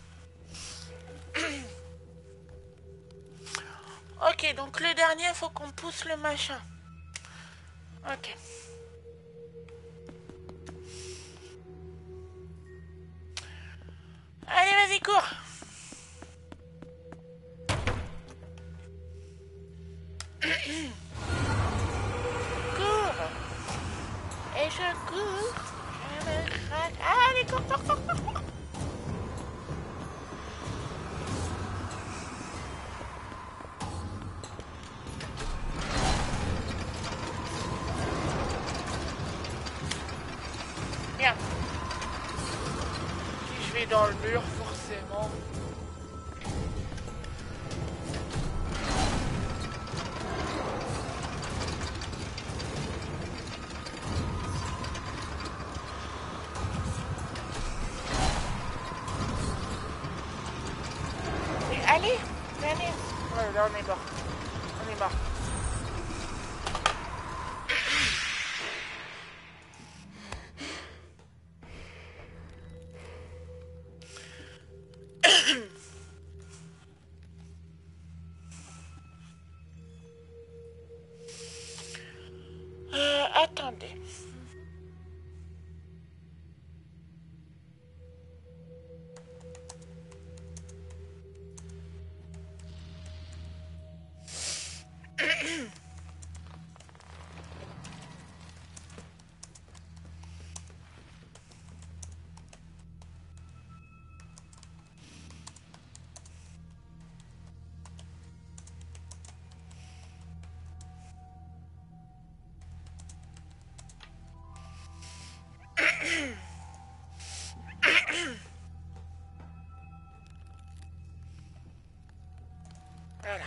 Ok, donc le dernier, faut qu'on pousse le machin. Ok. Allez, vas-y, cours. Cours. Et je cours. Je me rate. Allez, cours, cours, cours, cours, cours. Bien. Si je vais dans le mur, forcément. Allez, allez. Ouais, là on est mort. On est mort. Euh, attendez. Voilà.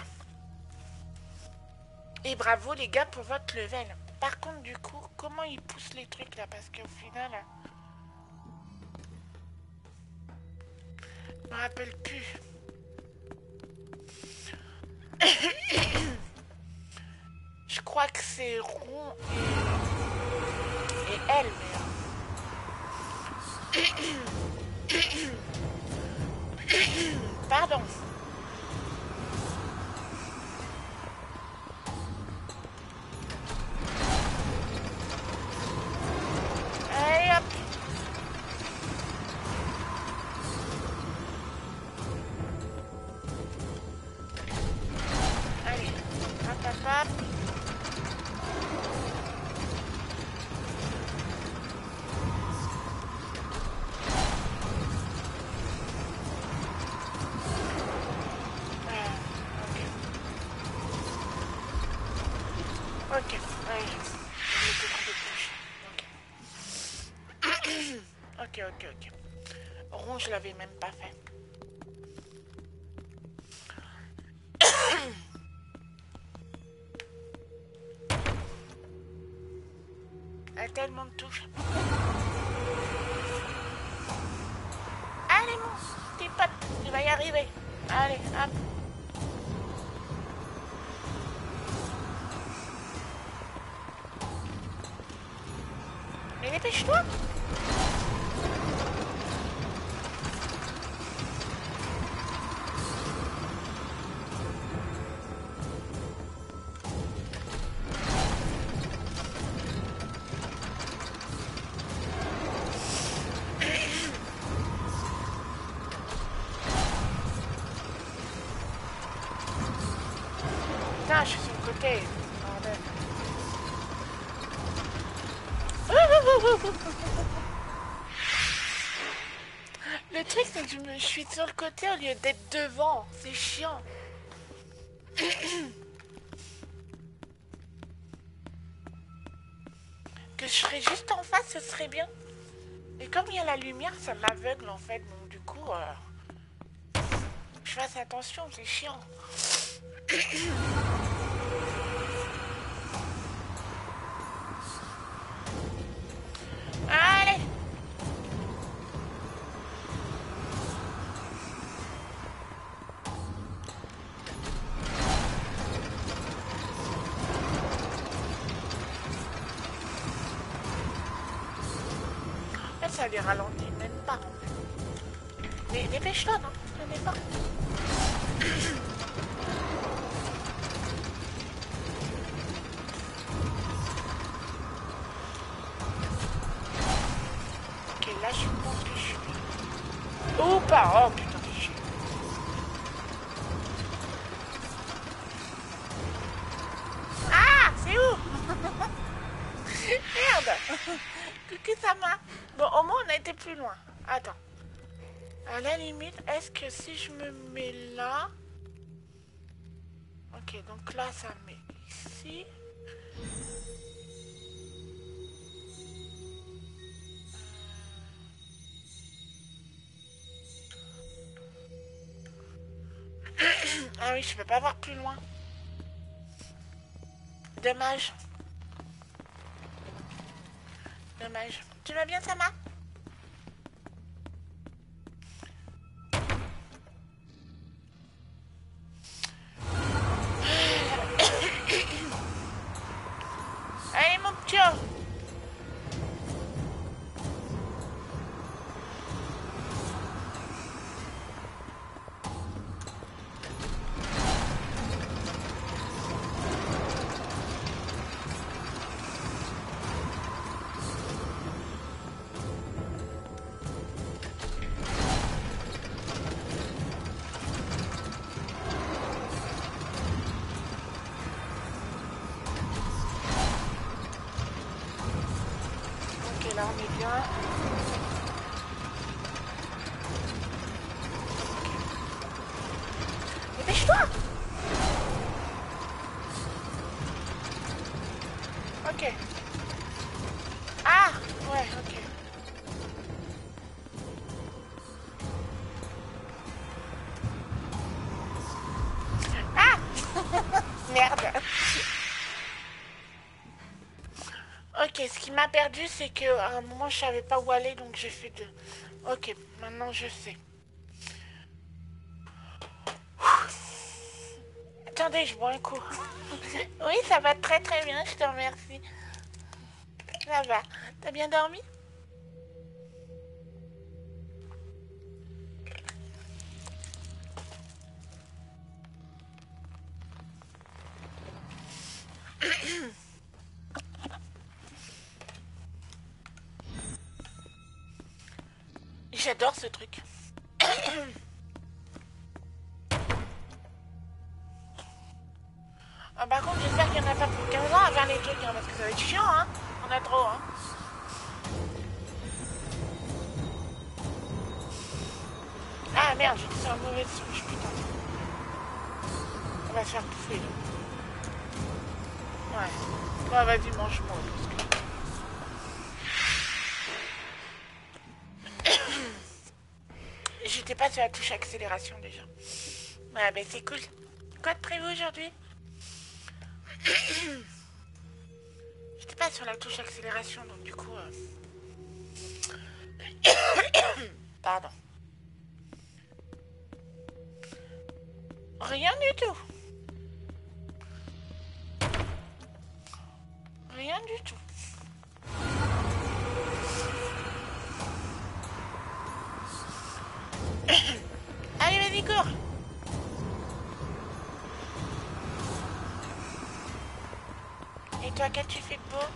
Et bravo les gars pour votre level. Par contre du coup, comment ils poussent les trucs là? Parce qu'au final, je me rappelle plus. Je crois que c'est rond et, et elle, mais... Pardon. Allez hop. Allez, hop hop hop. Ok, allez, je vais te couper. Ok. Ok, ok, ok. Rond, je l'avais même pas fait. Elle a tellement de touches. Allez, mon petit pote, tu vas y arriver. Allez, hop. Mais dépêche-toi. Putain, je suis sur le côté. Bordel. Le truc, c'est que je, me, je suis sur le côté au lieu d'être devant. C'est chiant. Que je serais juste en face, ce serait bien. Et comme il y a la lumière, ça m'aveugle en fait. Donc du coup, euh, je fasse attention, c'est chiant. Allez. En fait, ça les ralentit même pas. Mais dépêche-toi, non? Je n'ai pas. Ok, là, je pense que je suis... Oh, pas! Oh, putain, c'est chiant. Ah, c'est où? Merde. Coucou, ça m'a. Bon, au moins, on a été plus loin. Attends. À la limite, est-ce que si je me mets là... Ok, donc là, ça me met ici. Ah oui, je peux pas voir plus loin. Dommage. Dommage. Tu vas bien, Sama? qui m'a perdu, c'est qu'à un moment, je savais pas où aller, donc j'ai fait deux. Ok, maintenant je sais. Attendez, je bois un coup. Oui, ça va très très bien, je te remercie. Ça va. T'as bien dormi? J'adore ce truc. Ah, par contre, j'espère qu'il n'y en a pas pour quinze ans à faire les trucs, hein, parce que ça va être chiant, hein. On a trop, hein. Ah merde, j'ai dit sur une mauvaise souche, putain. On va se faire bouffer, là. Ouais. Bon, vas-y, mange-moi. Parce que... J'étais pas sur la touche accélération déjà. Ouais, ben c'est cool. Quoi de prévu aujourd'hui? J'étais pas sur la touche accélération, donc du coup... euh, Pardon. Rien du tout. Rien du tout. Allez, vas-y, cours. Et toi, qu'as-tu fait de beau?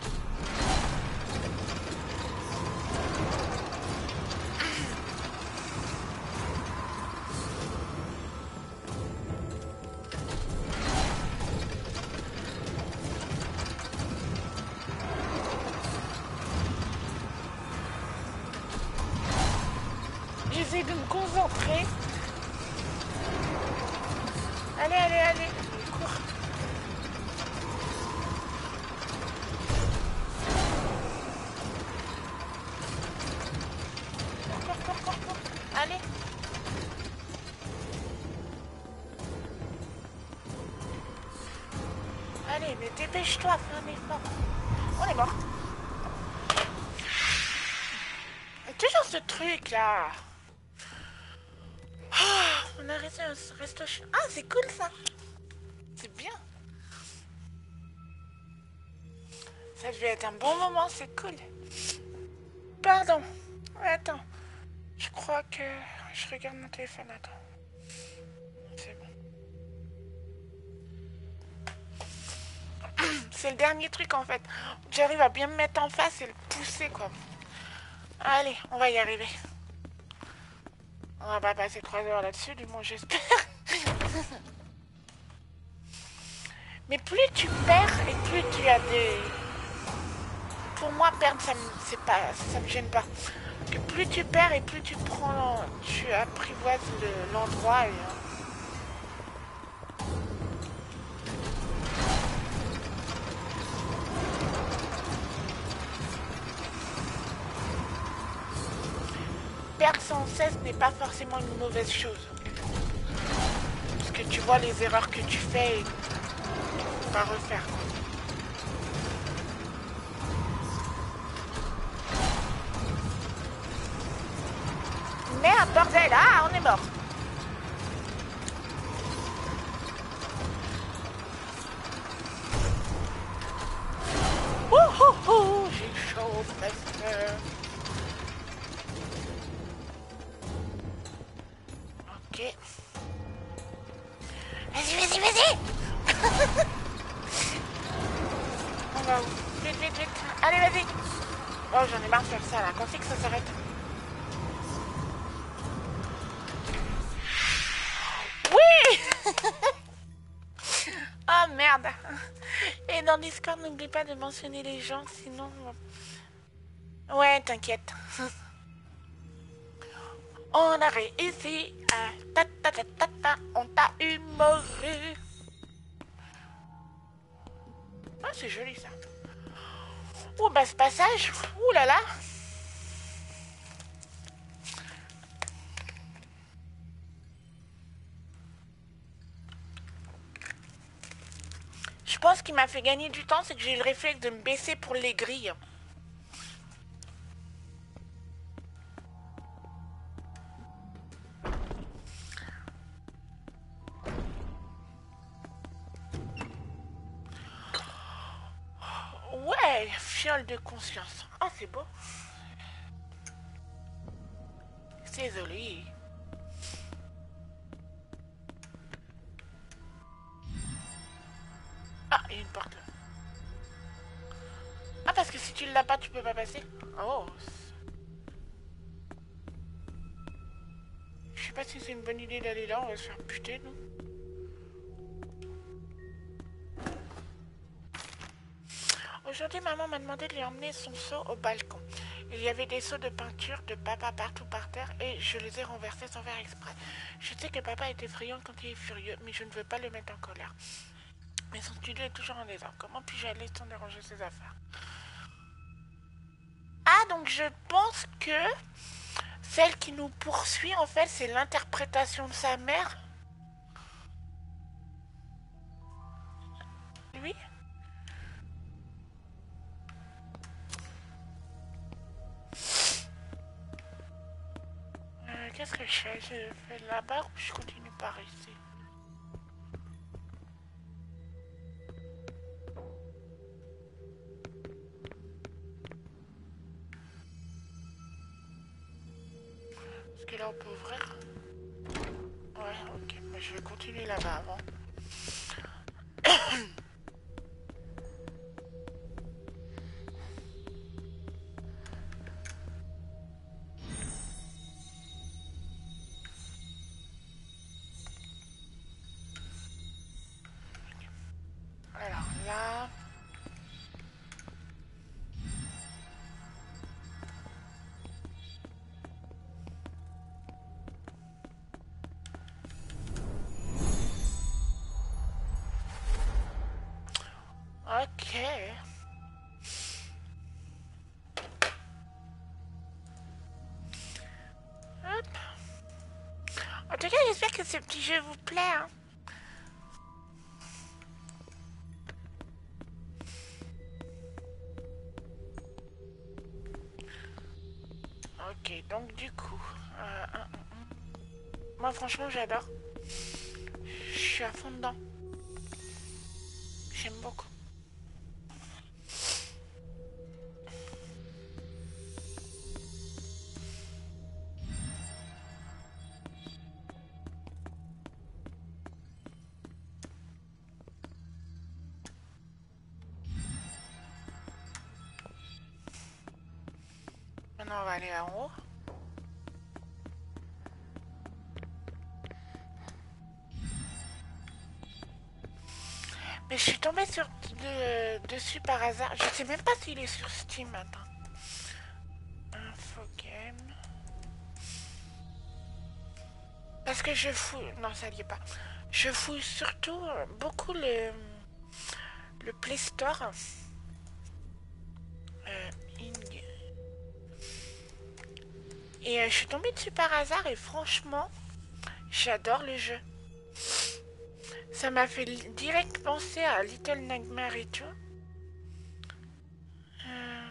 J'essaie de me concentrer. Allez, allez, allez. Cours. Cours, cours, cours, cours. Allez. Allez, mais dépêche-toi, fais un effort. On est mort. Et toujours ce truc là. Oh, on a resté un resto. Ah, c'est cool ça. C'est bien. Ça devait être un bon moment, c'est cool. Pardon. Attends. Je crois que je regarde mon téléphone. Attends. C'est bon. C'est le dernier truc en fait. J'arrive à bien me mettre en face et le pousser quoi. Allez, on va y arriver. On va pas passer trois heures là-dessus, du moins j'espère. Mais plus tu perds et plus tu as des... Pour moi, perdre, ça me, c'est pas, ça me gêne pas. Que plus tu perds et plus tu prends, tu apprivoises le- l'endroit. Et, euh, perdre sans cesse n'est pas forcément une mauvaise chose. Parce que tu vois les erreurs que tu fais et faut pas refaire. Quoi. Merde, bordel, ah, on est mort. Ouh, ouh, ouh, j'ai chaud presque. Ok. Vas-y, vas-y, vas-y. On va où? Vite, vite, vite. Allez, vas-y. Oh, j'en ai marre de faire ça là. Quand c'est que ça s'arrête? Oui. Oh merde. Et dans Discord, n'oublie pas de mentionner les gens, sinon... Ouais, t'inquiète. On a réussi à... Ta, ta, ta, ta, ta. On t'a humoré. Ah, c'est joli ça. Ouh, bah ce passage. Ouh là là. Je pense qu'il m'a fait gagner du temps, c'est que j'ai eu le réflexe de me baisser pour les grilles. Ouais, fiole de conscience. Oh, c'est beau. C'est joli. Ah, il y a une porte là. Ah, parce que si tu l'as pas, tu peux pas passer. Oh. Je sais pas si c'est une bonne idée d'aller là, on va se faire buter, nous. Aujourd'hui, maman m'a demandé de lui emmener son seau au balcon. Il y avait des seaux de peinture de papa partout par terre et je les ai renversés sans faire exprès. Je sais que papa est effrayant quand il est furieux, mais je ne veux pas le mettre en colère. Mais son studio est toujours en désordre. Comment puis-je aller sans déranger ses affaires? Ah, donc je pense que celle qui nous poursuit, en fait, c'est l'interprétation de sa mère. Lui? Euh, Qu'est-ce que je fais? Je fais là-bas ou je continue par ici? Est-ce que là on peut ouvrir? Ouais, ok. Mais je vais continuer là-bas avant. Alors là... Ok. Hop. En tout cas, j'espère que ce petit jeu vous plaît. Hein. Ok, donc du coup... euh, un, un, un. Moi, franchement, j'adore. Je suis à fond dedans. J'aime beaucoup. Maintenant, on va aller en haut. Mais je suis tombée sur de, dessus par hasard. Je sais même pas s'il est sur Steam maintenant. Info game. Parce que je fouille. Non, ça n'y est pas. Je fouille surtout euh, beaucoup le, le Play Store. Euh, Ing. Et euh, je suis tombée dessus par hasard et franchement, j'adore le jeu. Ça m'a fait direct penser à Little Nightmare et tout. Euh...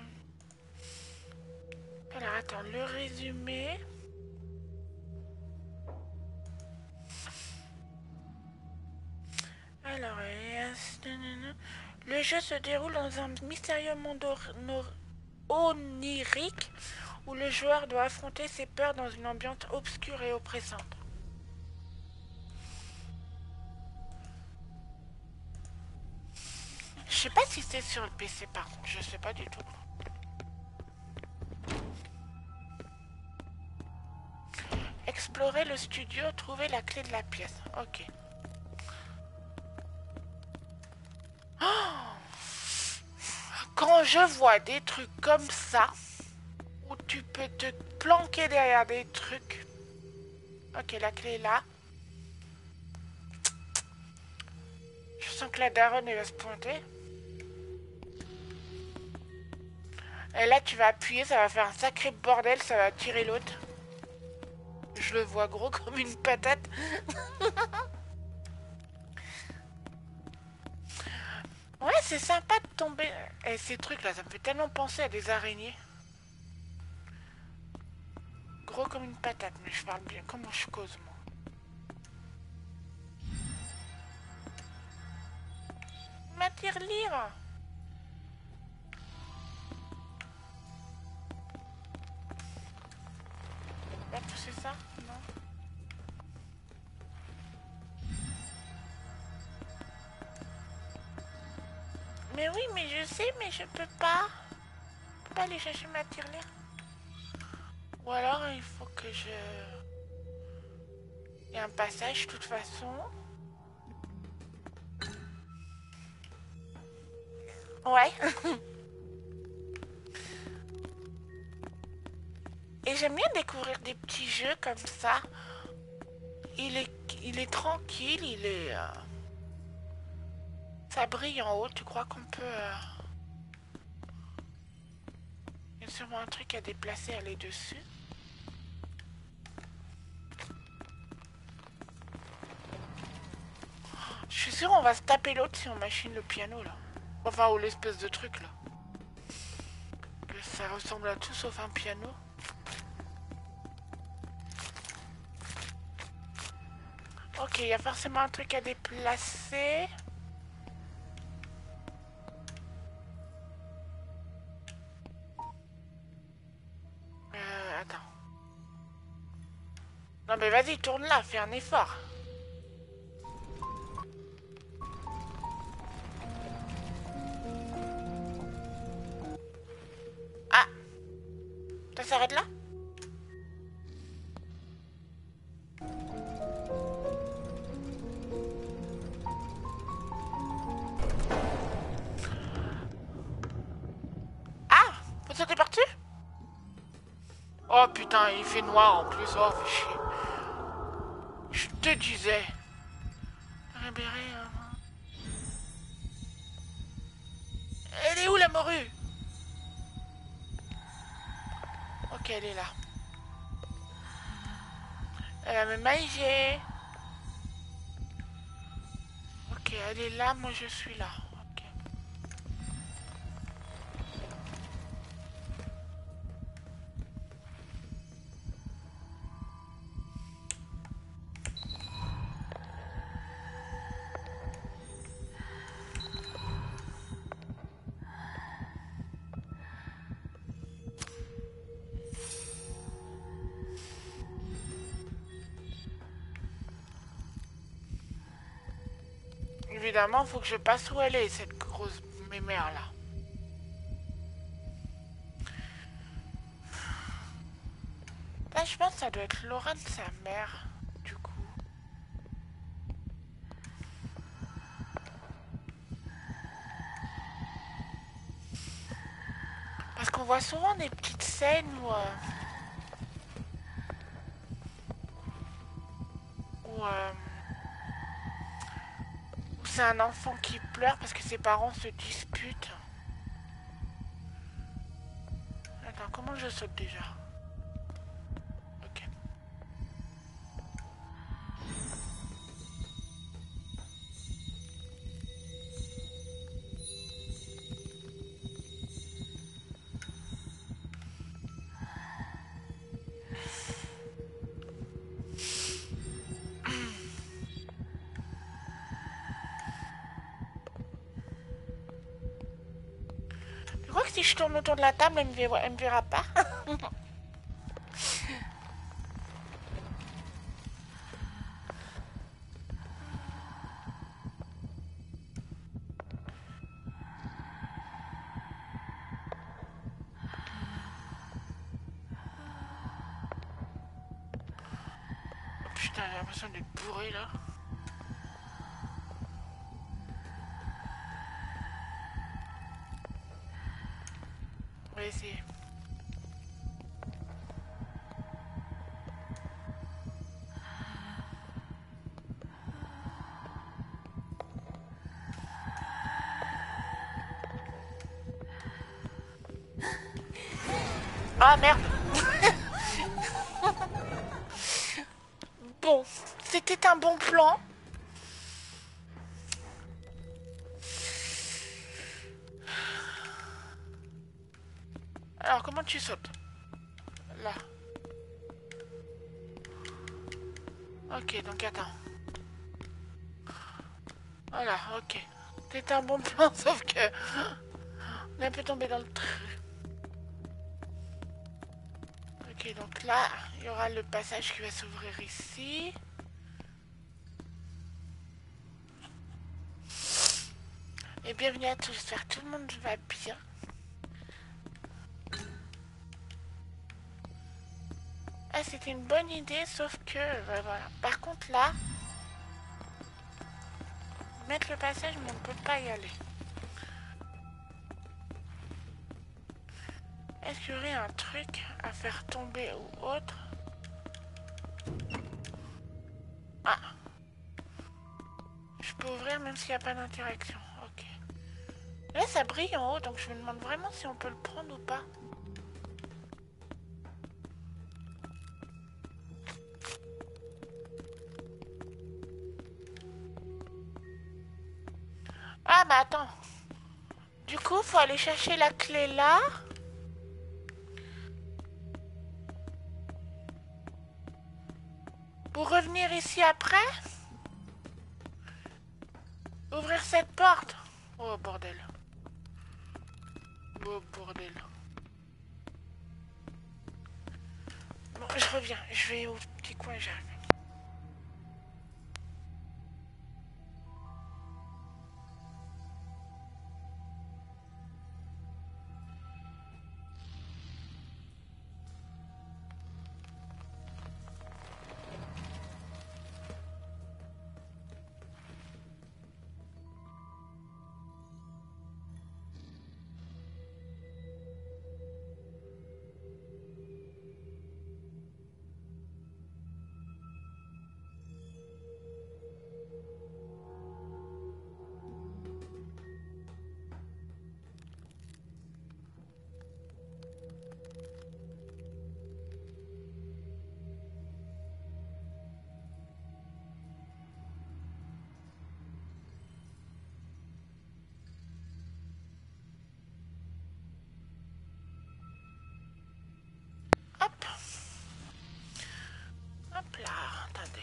Alors attends, le résumé. Alors, le jeu se déroule dans un mystérieux monde onirique où le joueur doit affronter ses peurs dans une ambiance obscure et oppressante. Je sais pas si c'est sur le P C par contre, je sais pas du tout. Explorer le studio, trouver la clé de la pièce. Ok. Oh, quand je vois des trucs comme ça, où tu peux te planquer derrière des trucs. Ok, la clé est là. Je sens que la daronne elle va se pointer. Et là, tu vas appuyer, ça va faire un sacré bordel, ça va tirer l'autre. Je le vois gros comme une patate. Ouais, c'est sympa de tomber. Et ces trucs-là, ça me fait tellement penser à des araignées. Gros comme une patate, mais je parle bien. Comment je cause, moi? Matière libre. c'est ça? Non. Mais oui, mais je sais, mais je peux pas. Je peux pas aller chercher ma tirelire. Ou alors il faut que je... Il y a un passage de toute façon. Ouais. Et j'aime bien découvrir des petits jeux comme ça. Il est, il est tranquille, il est... euh, Ça brille en haut, tu crois qu'on peut... euh, Il y a sûrement un truc à déplacer, aller dessus. Je suis sûre on va se taper l'autre si on machine le piano là. Enfin, ou l'espèce de truc là. Que ça ressemble à tout sauf un piano. Ok, il y a forcément un truc à déplacer. Euh, attends. Non mais vas-y, tourne là, fais un effort. Ah, ça s'arrête là? Ah, faut sauter par-dessus? Oh putain, il fait noir en plus, oh fais chier. Je te disais. Rébéré, hein. Elle est où la morue? Ok, elle est là. Elle va me manger. Ok, elle est là, moi je suis là. Ok. Évidemment, faut que je passe où elle est, cette grosse mémère là. Là, je pense que ça doit être Laura de sa mère, du coup. Parce qu'on voit souvent des petites scènes où... Euh, où, euh, où c'est un enfant qui pleure parce que ses parents se disputent. Attends, comment je saute déjà? Ok. Tu crois que si je tourne autour de la table, elle me verra, elle me verra pas? Oh, putain, j'ai l'impression d'être bourré là. On va essayer. Ah merde. Bon, c'était un bon plan. Alors, comment tu sautes? Là. Ok, donc attends. Voilà, ok. C'était un bon plan, sauf que... On est un peu tombé dans le truc. Ok, Ok, donc là, il y aura le passage qui va s'ouvrir ici. Et bienvenue à tous, j'espère que tout le monde va bien. Ah, c'était une bonne idée, sauf que, bah, voilà. Par contre, là, mettre le passage, mais on ne peut pas y aller. Est-ce qu'il y aurait un truc à faire tomber ou autre? Ah, je peux ouvrir même s'il n'y a pas d'interaction. Ok. Là, ça brille en haut, donc je me demande vraiment si on peut le prendre ou pas. Ah, bah attends. Du coup, faut aller chercher la clé là. Pour revenir ici après. Ouvrir cette porte. Oh, bordel. Oh, bordel. Bon, je reviens. Je vais au petit coin, j'arrive. Hop. Hop là. Attendez.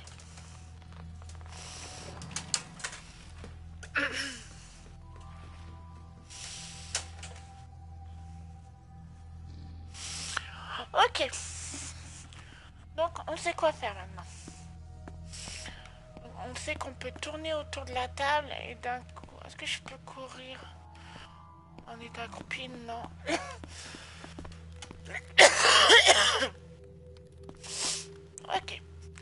Ok. Donc, on sait quoi faire maintenant. On sait qu'on peut tourner autour de la table et d'un coup... Est-ce que je peux courir en état accroupi? Non. Ok.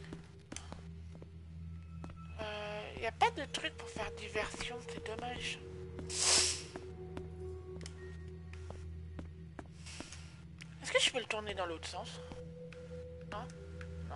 Il euh, n'y a pas de truc pour faire diversion, c'est dommage. Est-ce que je peux le tourner dans l'autre sens? Non? Non.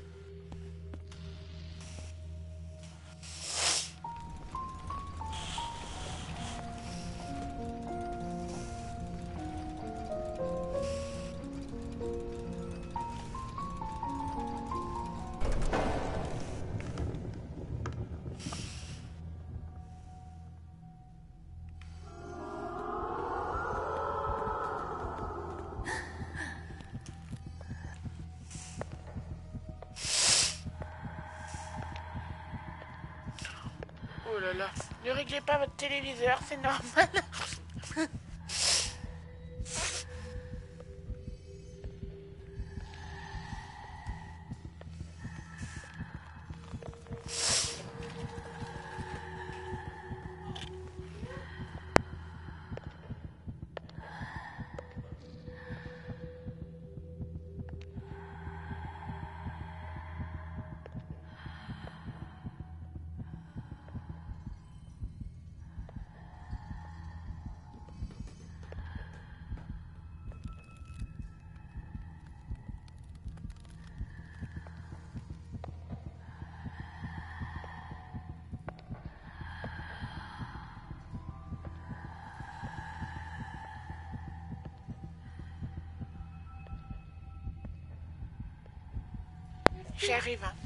Oh là là. Ne réglez pas votre téléviseur, c'est normal. J'arrive. Hein.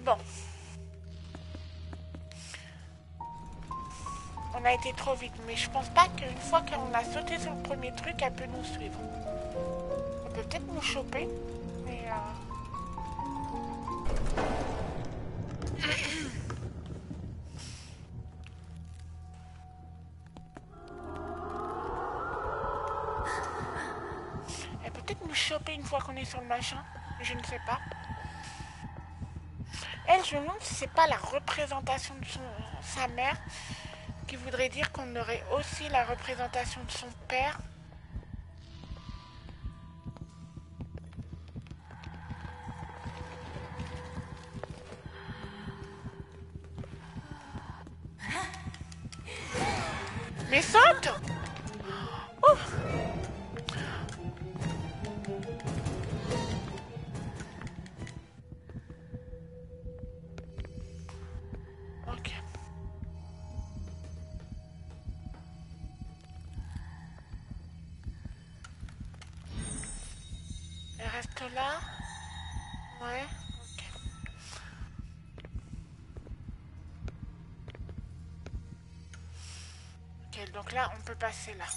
Bon. On a été trop vite, mais je pense pas qu'une fois qu'on a sauté sur le premier truc, elle peut nous suivre. Elle peut peut-être nous choper, mais... Euh... Elle peut peut-être nous choper une fois qu'on est sur le machin, je ne sais pas. Elle, je me demande si c'est pas la représentation de son, sa mère, qui voudrait dire qu'on aurait aussi la représentation de son père. Mais saute! Ouf! Ok. Elle reste là? Ouais, ok. Ok, donc là, on peut passer là.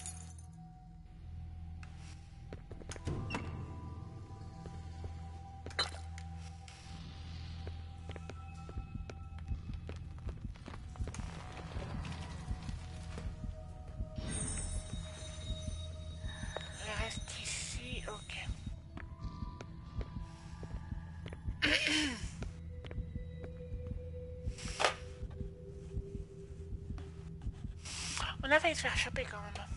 Elle reste ici, ok. On a failli se faire choper quand même.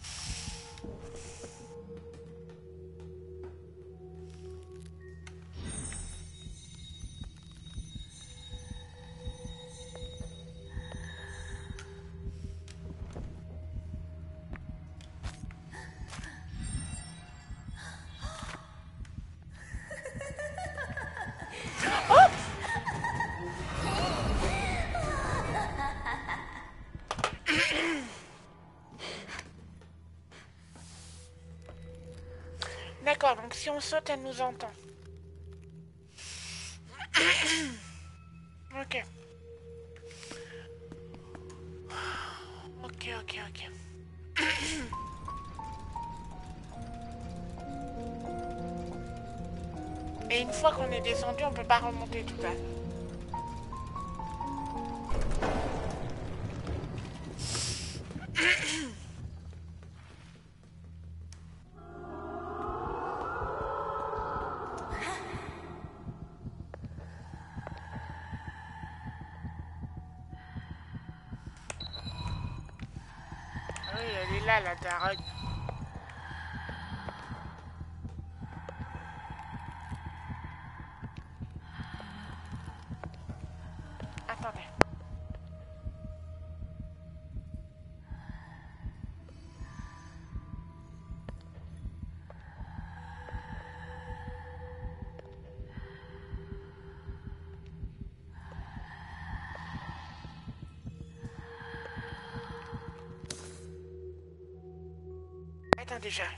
D'accord, donc si on saute, elle nous entend. Ok. Ok, ok, ok. Et une fois qu'on est descendu, on peut pas remonter tout à l'heure. Oui, elle est là, la daronne. Attendez. Attendez, j'arrive.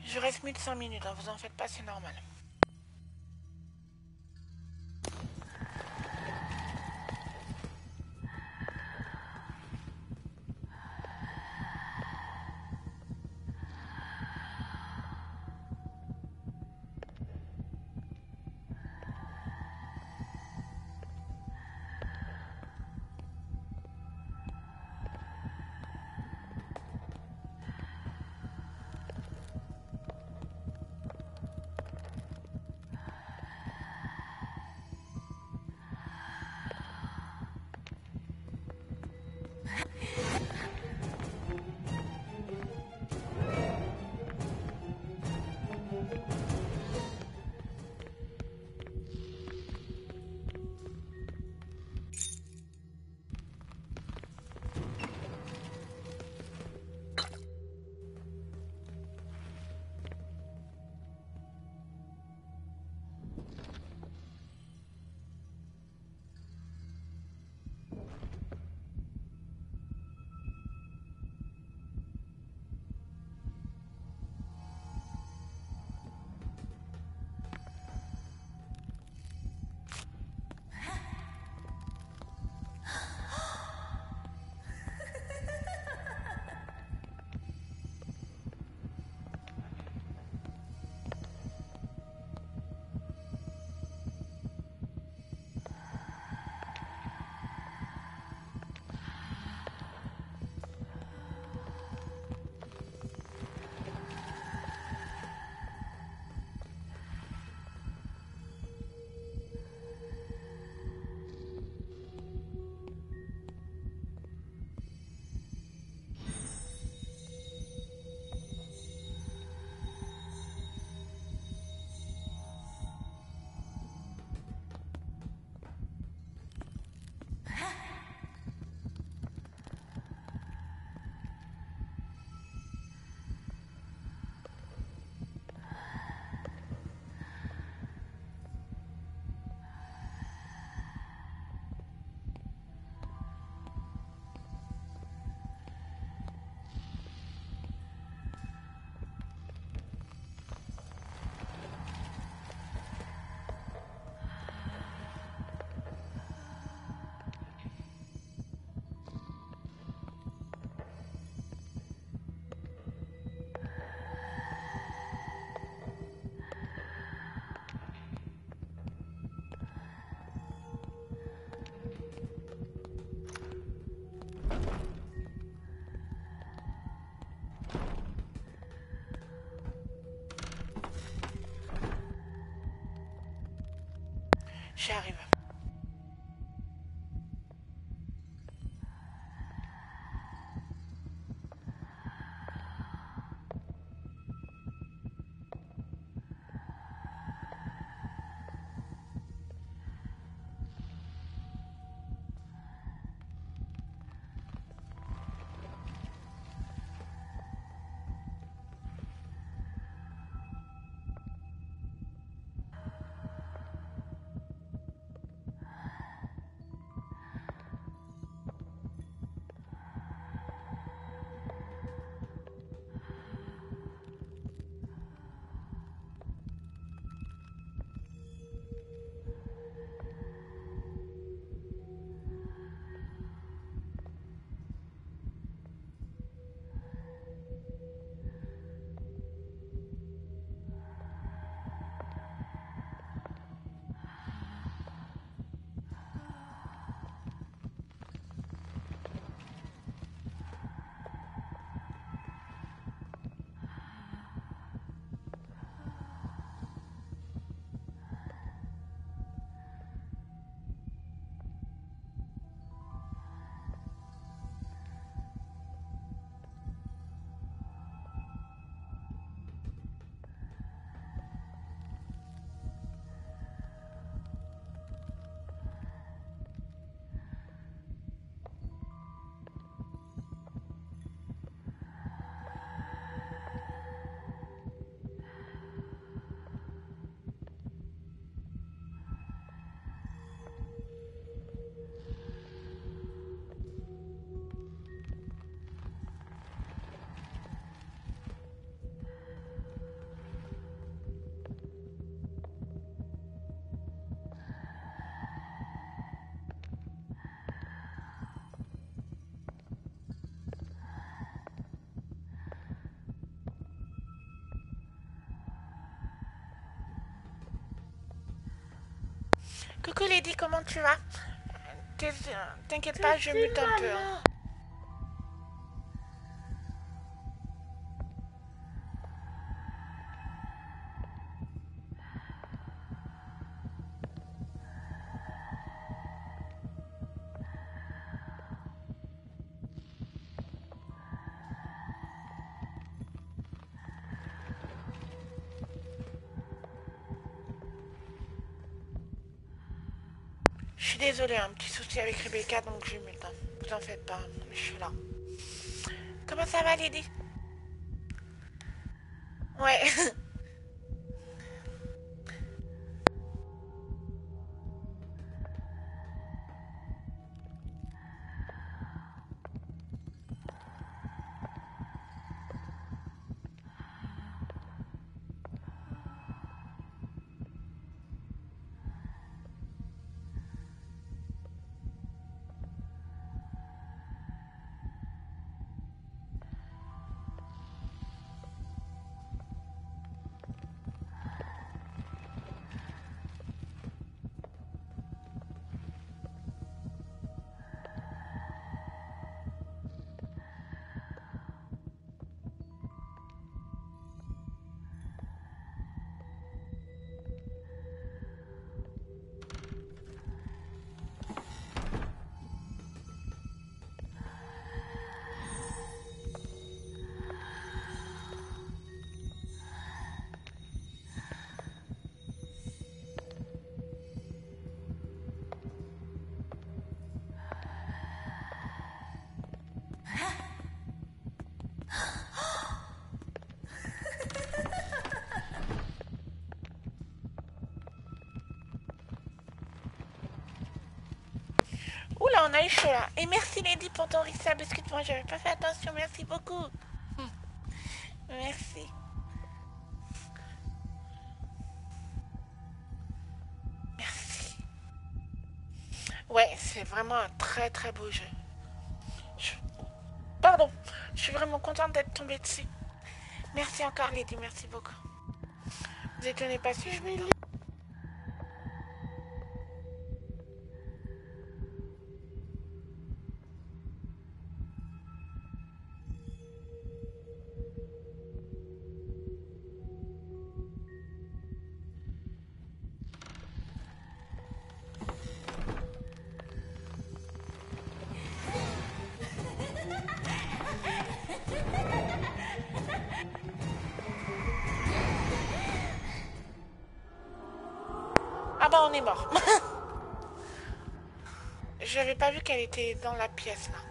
Je reste mute cinq minutes, hein, vous en faites pas, c'est normal. J'arrive. Coucou Lady, comment tu vas? T'inquiète pas, je mute un peu. Hein. Je suis désolée, un petit souci avec Rebecca, donc je mute. Hein. Vous en faites pas, je suis là. Comment ça va, Lady? Ouais. Oula, on a eu chaud là. Et merci Lady pour ton resub. Excuse-moi, j'avais pas fait attention. Merci beaucoup. Hmm. Merci. Merci. Ouais, c'est vraiment un très très beau jeu. Je... Pardon, je suis vraiment contente d'être tombée dessus. Merci encore Lady, merci beaucoup. Vous étonnez pas si je vais... Ah bah on est mort. J'avais pas vu qu'elle était dans la pièce là.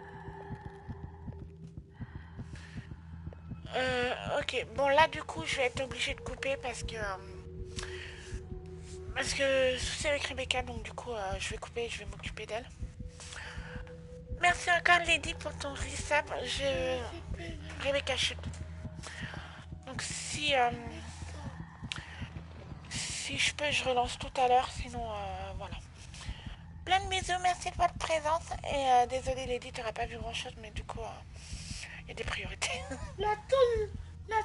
Euh, ok, bon là du coup je vais être obligée de couper parce que... Euh, parce que c'est avec Rebecca, donc du coup euh, je vais couper et je vais m'occuper d'elle. Merci encore Lady pour ton resub. Je... Rebecca chute. Donc si... Euh, si je peux je relance tout à l'heure, sinon euh, voilà. Plein de bisous, merci de votre présence. Et euh, désolé Lady, t'auras pas vu grand chose, mais du coup, il euh, y a des priorités. La toune, la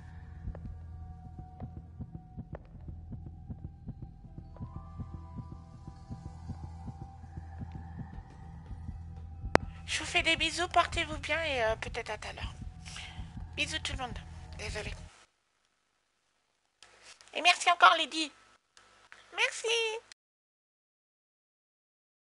Je vous fais des bisous, portez-vous bien et euh, peut-être à tout à l'heure. Bisous tout le monde. Désolé. Et merci encore Lady. Merci.